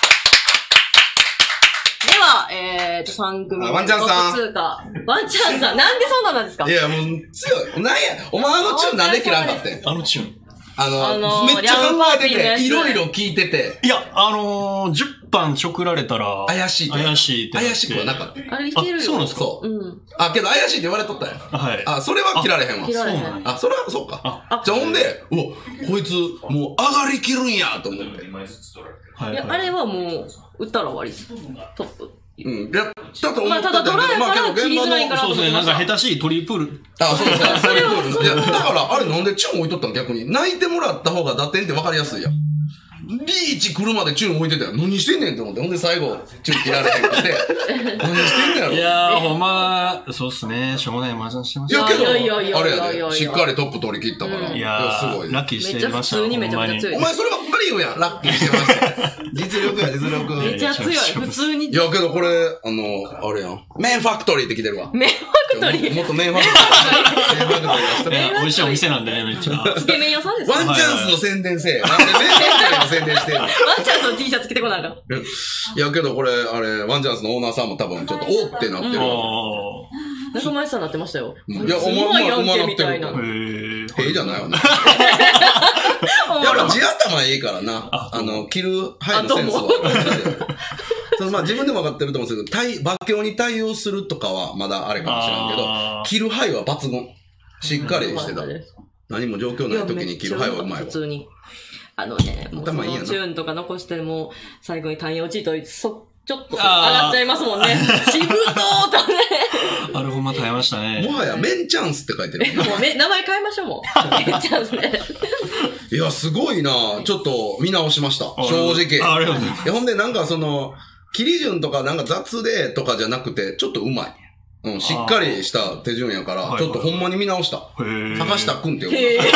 では、3組目。 ワンチャンさん。 ワンチャンさん。なんでそうなんですか？ いや、もう強い。なんや、お前チューンなんで切らんかってん？ チューン。 めっちゃ考えてて、いろいろ聞いてて。 いや、10番ちょくられたら、 怪しいって。 怪しいって。 怪しくはなかった。 あれいけるよ。 そうなんですか？ そう。けど怪しいって言われとったんや。 はい。 それは切られへんわ。 切られへん。 それはそうか。じゃあほんで、こいつ、もう上がりきるんやと思って。 いや、あれはもう、打ったら終わり。トップ。 やったと思ってただドライから切りづらいから。 そうですね、なんか下手しいトリプル。 そうそう、トリプル。いや、だから、あれなんでチューン置いとったの逆に。泣いてもらった方が打点って分かりやすいやん。リーチ来るまでチューン置いてたよ。何してんねんって思って。ほんで最後、チューン切られへんくて。何してんねんやろ。 いやー、ほんま、そうっすね。しょうもない麻雀してました。 いや、けど、あれやで。しっかりトップ取り切ったから。 いやすごい。 ラッキーしてました。 普通にめちゃくちゃ強い。 お前そればっかり言うやん。ラッキーしてました。実力や、実力。 めちゃ強い。普通に。 いや、けどこれ、あれやん。メンファクトリーって来てるわ。 メンファクトリーもっとメンファクトリー。メンファクトリー出しとけ。 美味しいお店なんでね、めっちゃ。 つけ麺屋さんですか？ ワンチャンスの宣伝せえ。なんでメンファクトリーの宣伝してんの？ ワンチャンスの T シャツ着てこなあかん。 いや、けどこれ、ワンチャンスのオーナーさんも多分ちょっと、おってなってる。 中前さんなってましたよ。 いや、お前なってるみたいな。 へえじゃないわね。やっぱ地頭いいからな。着る範囲のセンスは。まあ自分でも分かってると思うんですけど、馬鏡に対応するとかはまだあれかもしれんけど、着る範囲は抜群。しっかりしてた。何も状況ない時に着る範囲はうまいわ。 普通に。もうそのチューンとか残しても、最後に単葉チートちょっと上がっちゃいますもんね。しぶとーとね。 あれほんま耐えましたね。 もはやメンチャンスって書いてる。 もう名前変えましょう、もう。メンチャンスね。 いや、すごいなちょっと見直しました。正直。 ありがとうございます。 いや、ほんでなんか切り順とかなんか雑でとかじゃなくて、ちょっとうまい。しっかりした手順やから、ちょっとほんまに見直した。坂下くんって呼ぶ。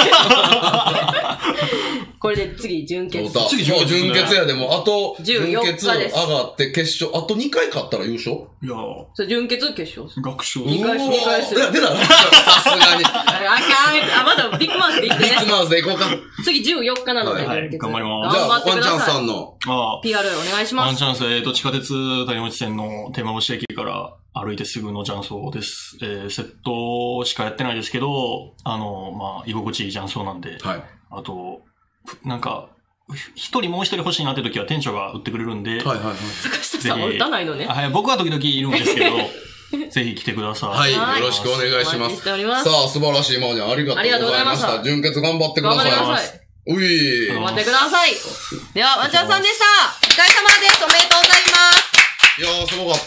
これで次、準決。 次、準決やでも、あと、準決上がって決勝、あと2回勝ったら優勝？ いやそれ準決決勝。 学勝。 2回する。 いや、出たさすがに。 まだビッグマウスで行ってね。 ビッグマウスで行こうか。 次14日なので、 頑張ります。 じゃあ、ワンチャンさんの PR お願いします。 ワンチャンス、地下鉄谷口線の天満橋駅から歩いてすぐの雀荘です。セットしかやってないですけど、居心地いい雀荘なんで、 はい。 あと、なんか、もう一人欲しいなって時は店長が売ってくれるんで、 はいはいはい。 坂下さんは打たないのね。 はい、僕は時々いるんですけど、ぜひ来てください。 はい、よろしくお願いします。さあ、素晴らしいマージャンありがとうございました。準決頑張ってください。 頑張ってください。 うい。 頑張ってください。では、ワンチャンさんでした。お疲れ様です。おめでとうございます。 いやー、すごかった。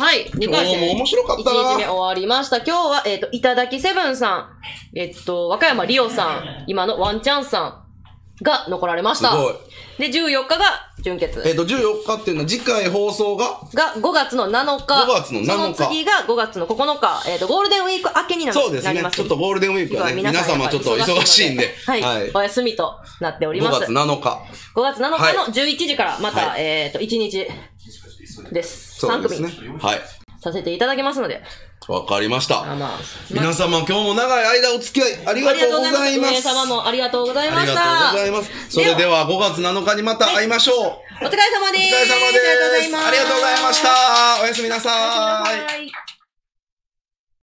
はい。2回戦。 今日も面白かったな。 1日目終わりました。今日は、いただきセブンさん、和歌山リオさん、今のワンチャンさんが残られました。 すごい。 で、14日が準決。 14日っていうのは次回放送が 5月の7日。 5月の7日。 その次が5月の9日。ゴールデンウィーク明けになります。 そうですね。ちょっとゴールデンウィークはね、皆様ちょっと忙しいんで。 はい。お休みとなっております。 5月7日。 5月7日の11時から、また、1日です。3組。 はい。 させていただきますので、 わかりました。 まあ、 皆様今日も長い間お付き合いありがとうございます。 皆様もありがとうございました。 ありがとうございます。それでは5月7日にまた会いましょう。 お疲れ様です。 お疲れ様です。ありがとうございました。おやすみなさい。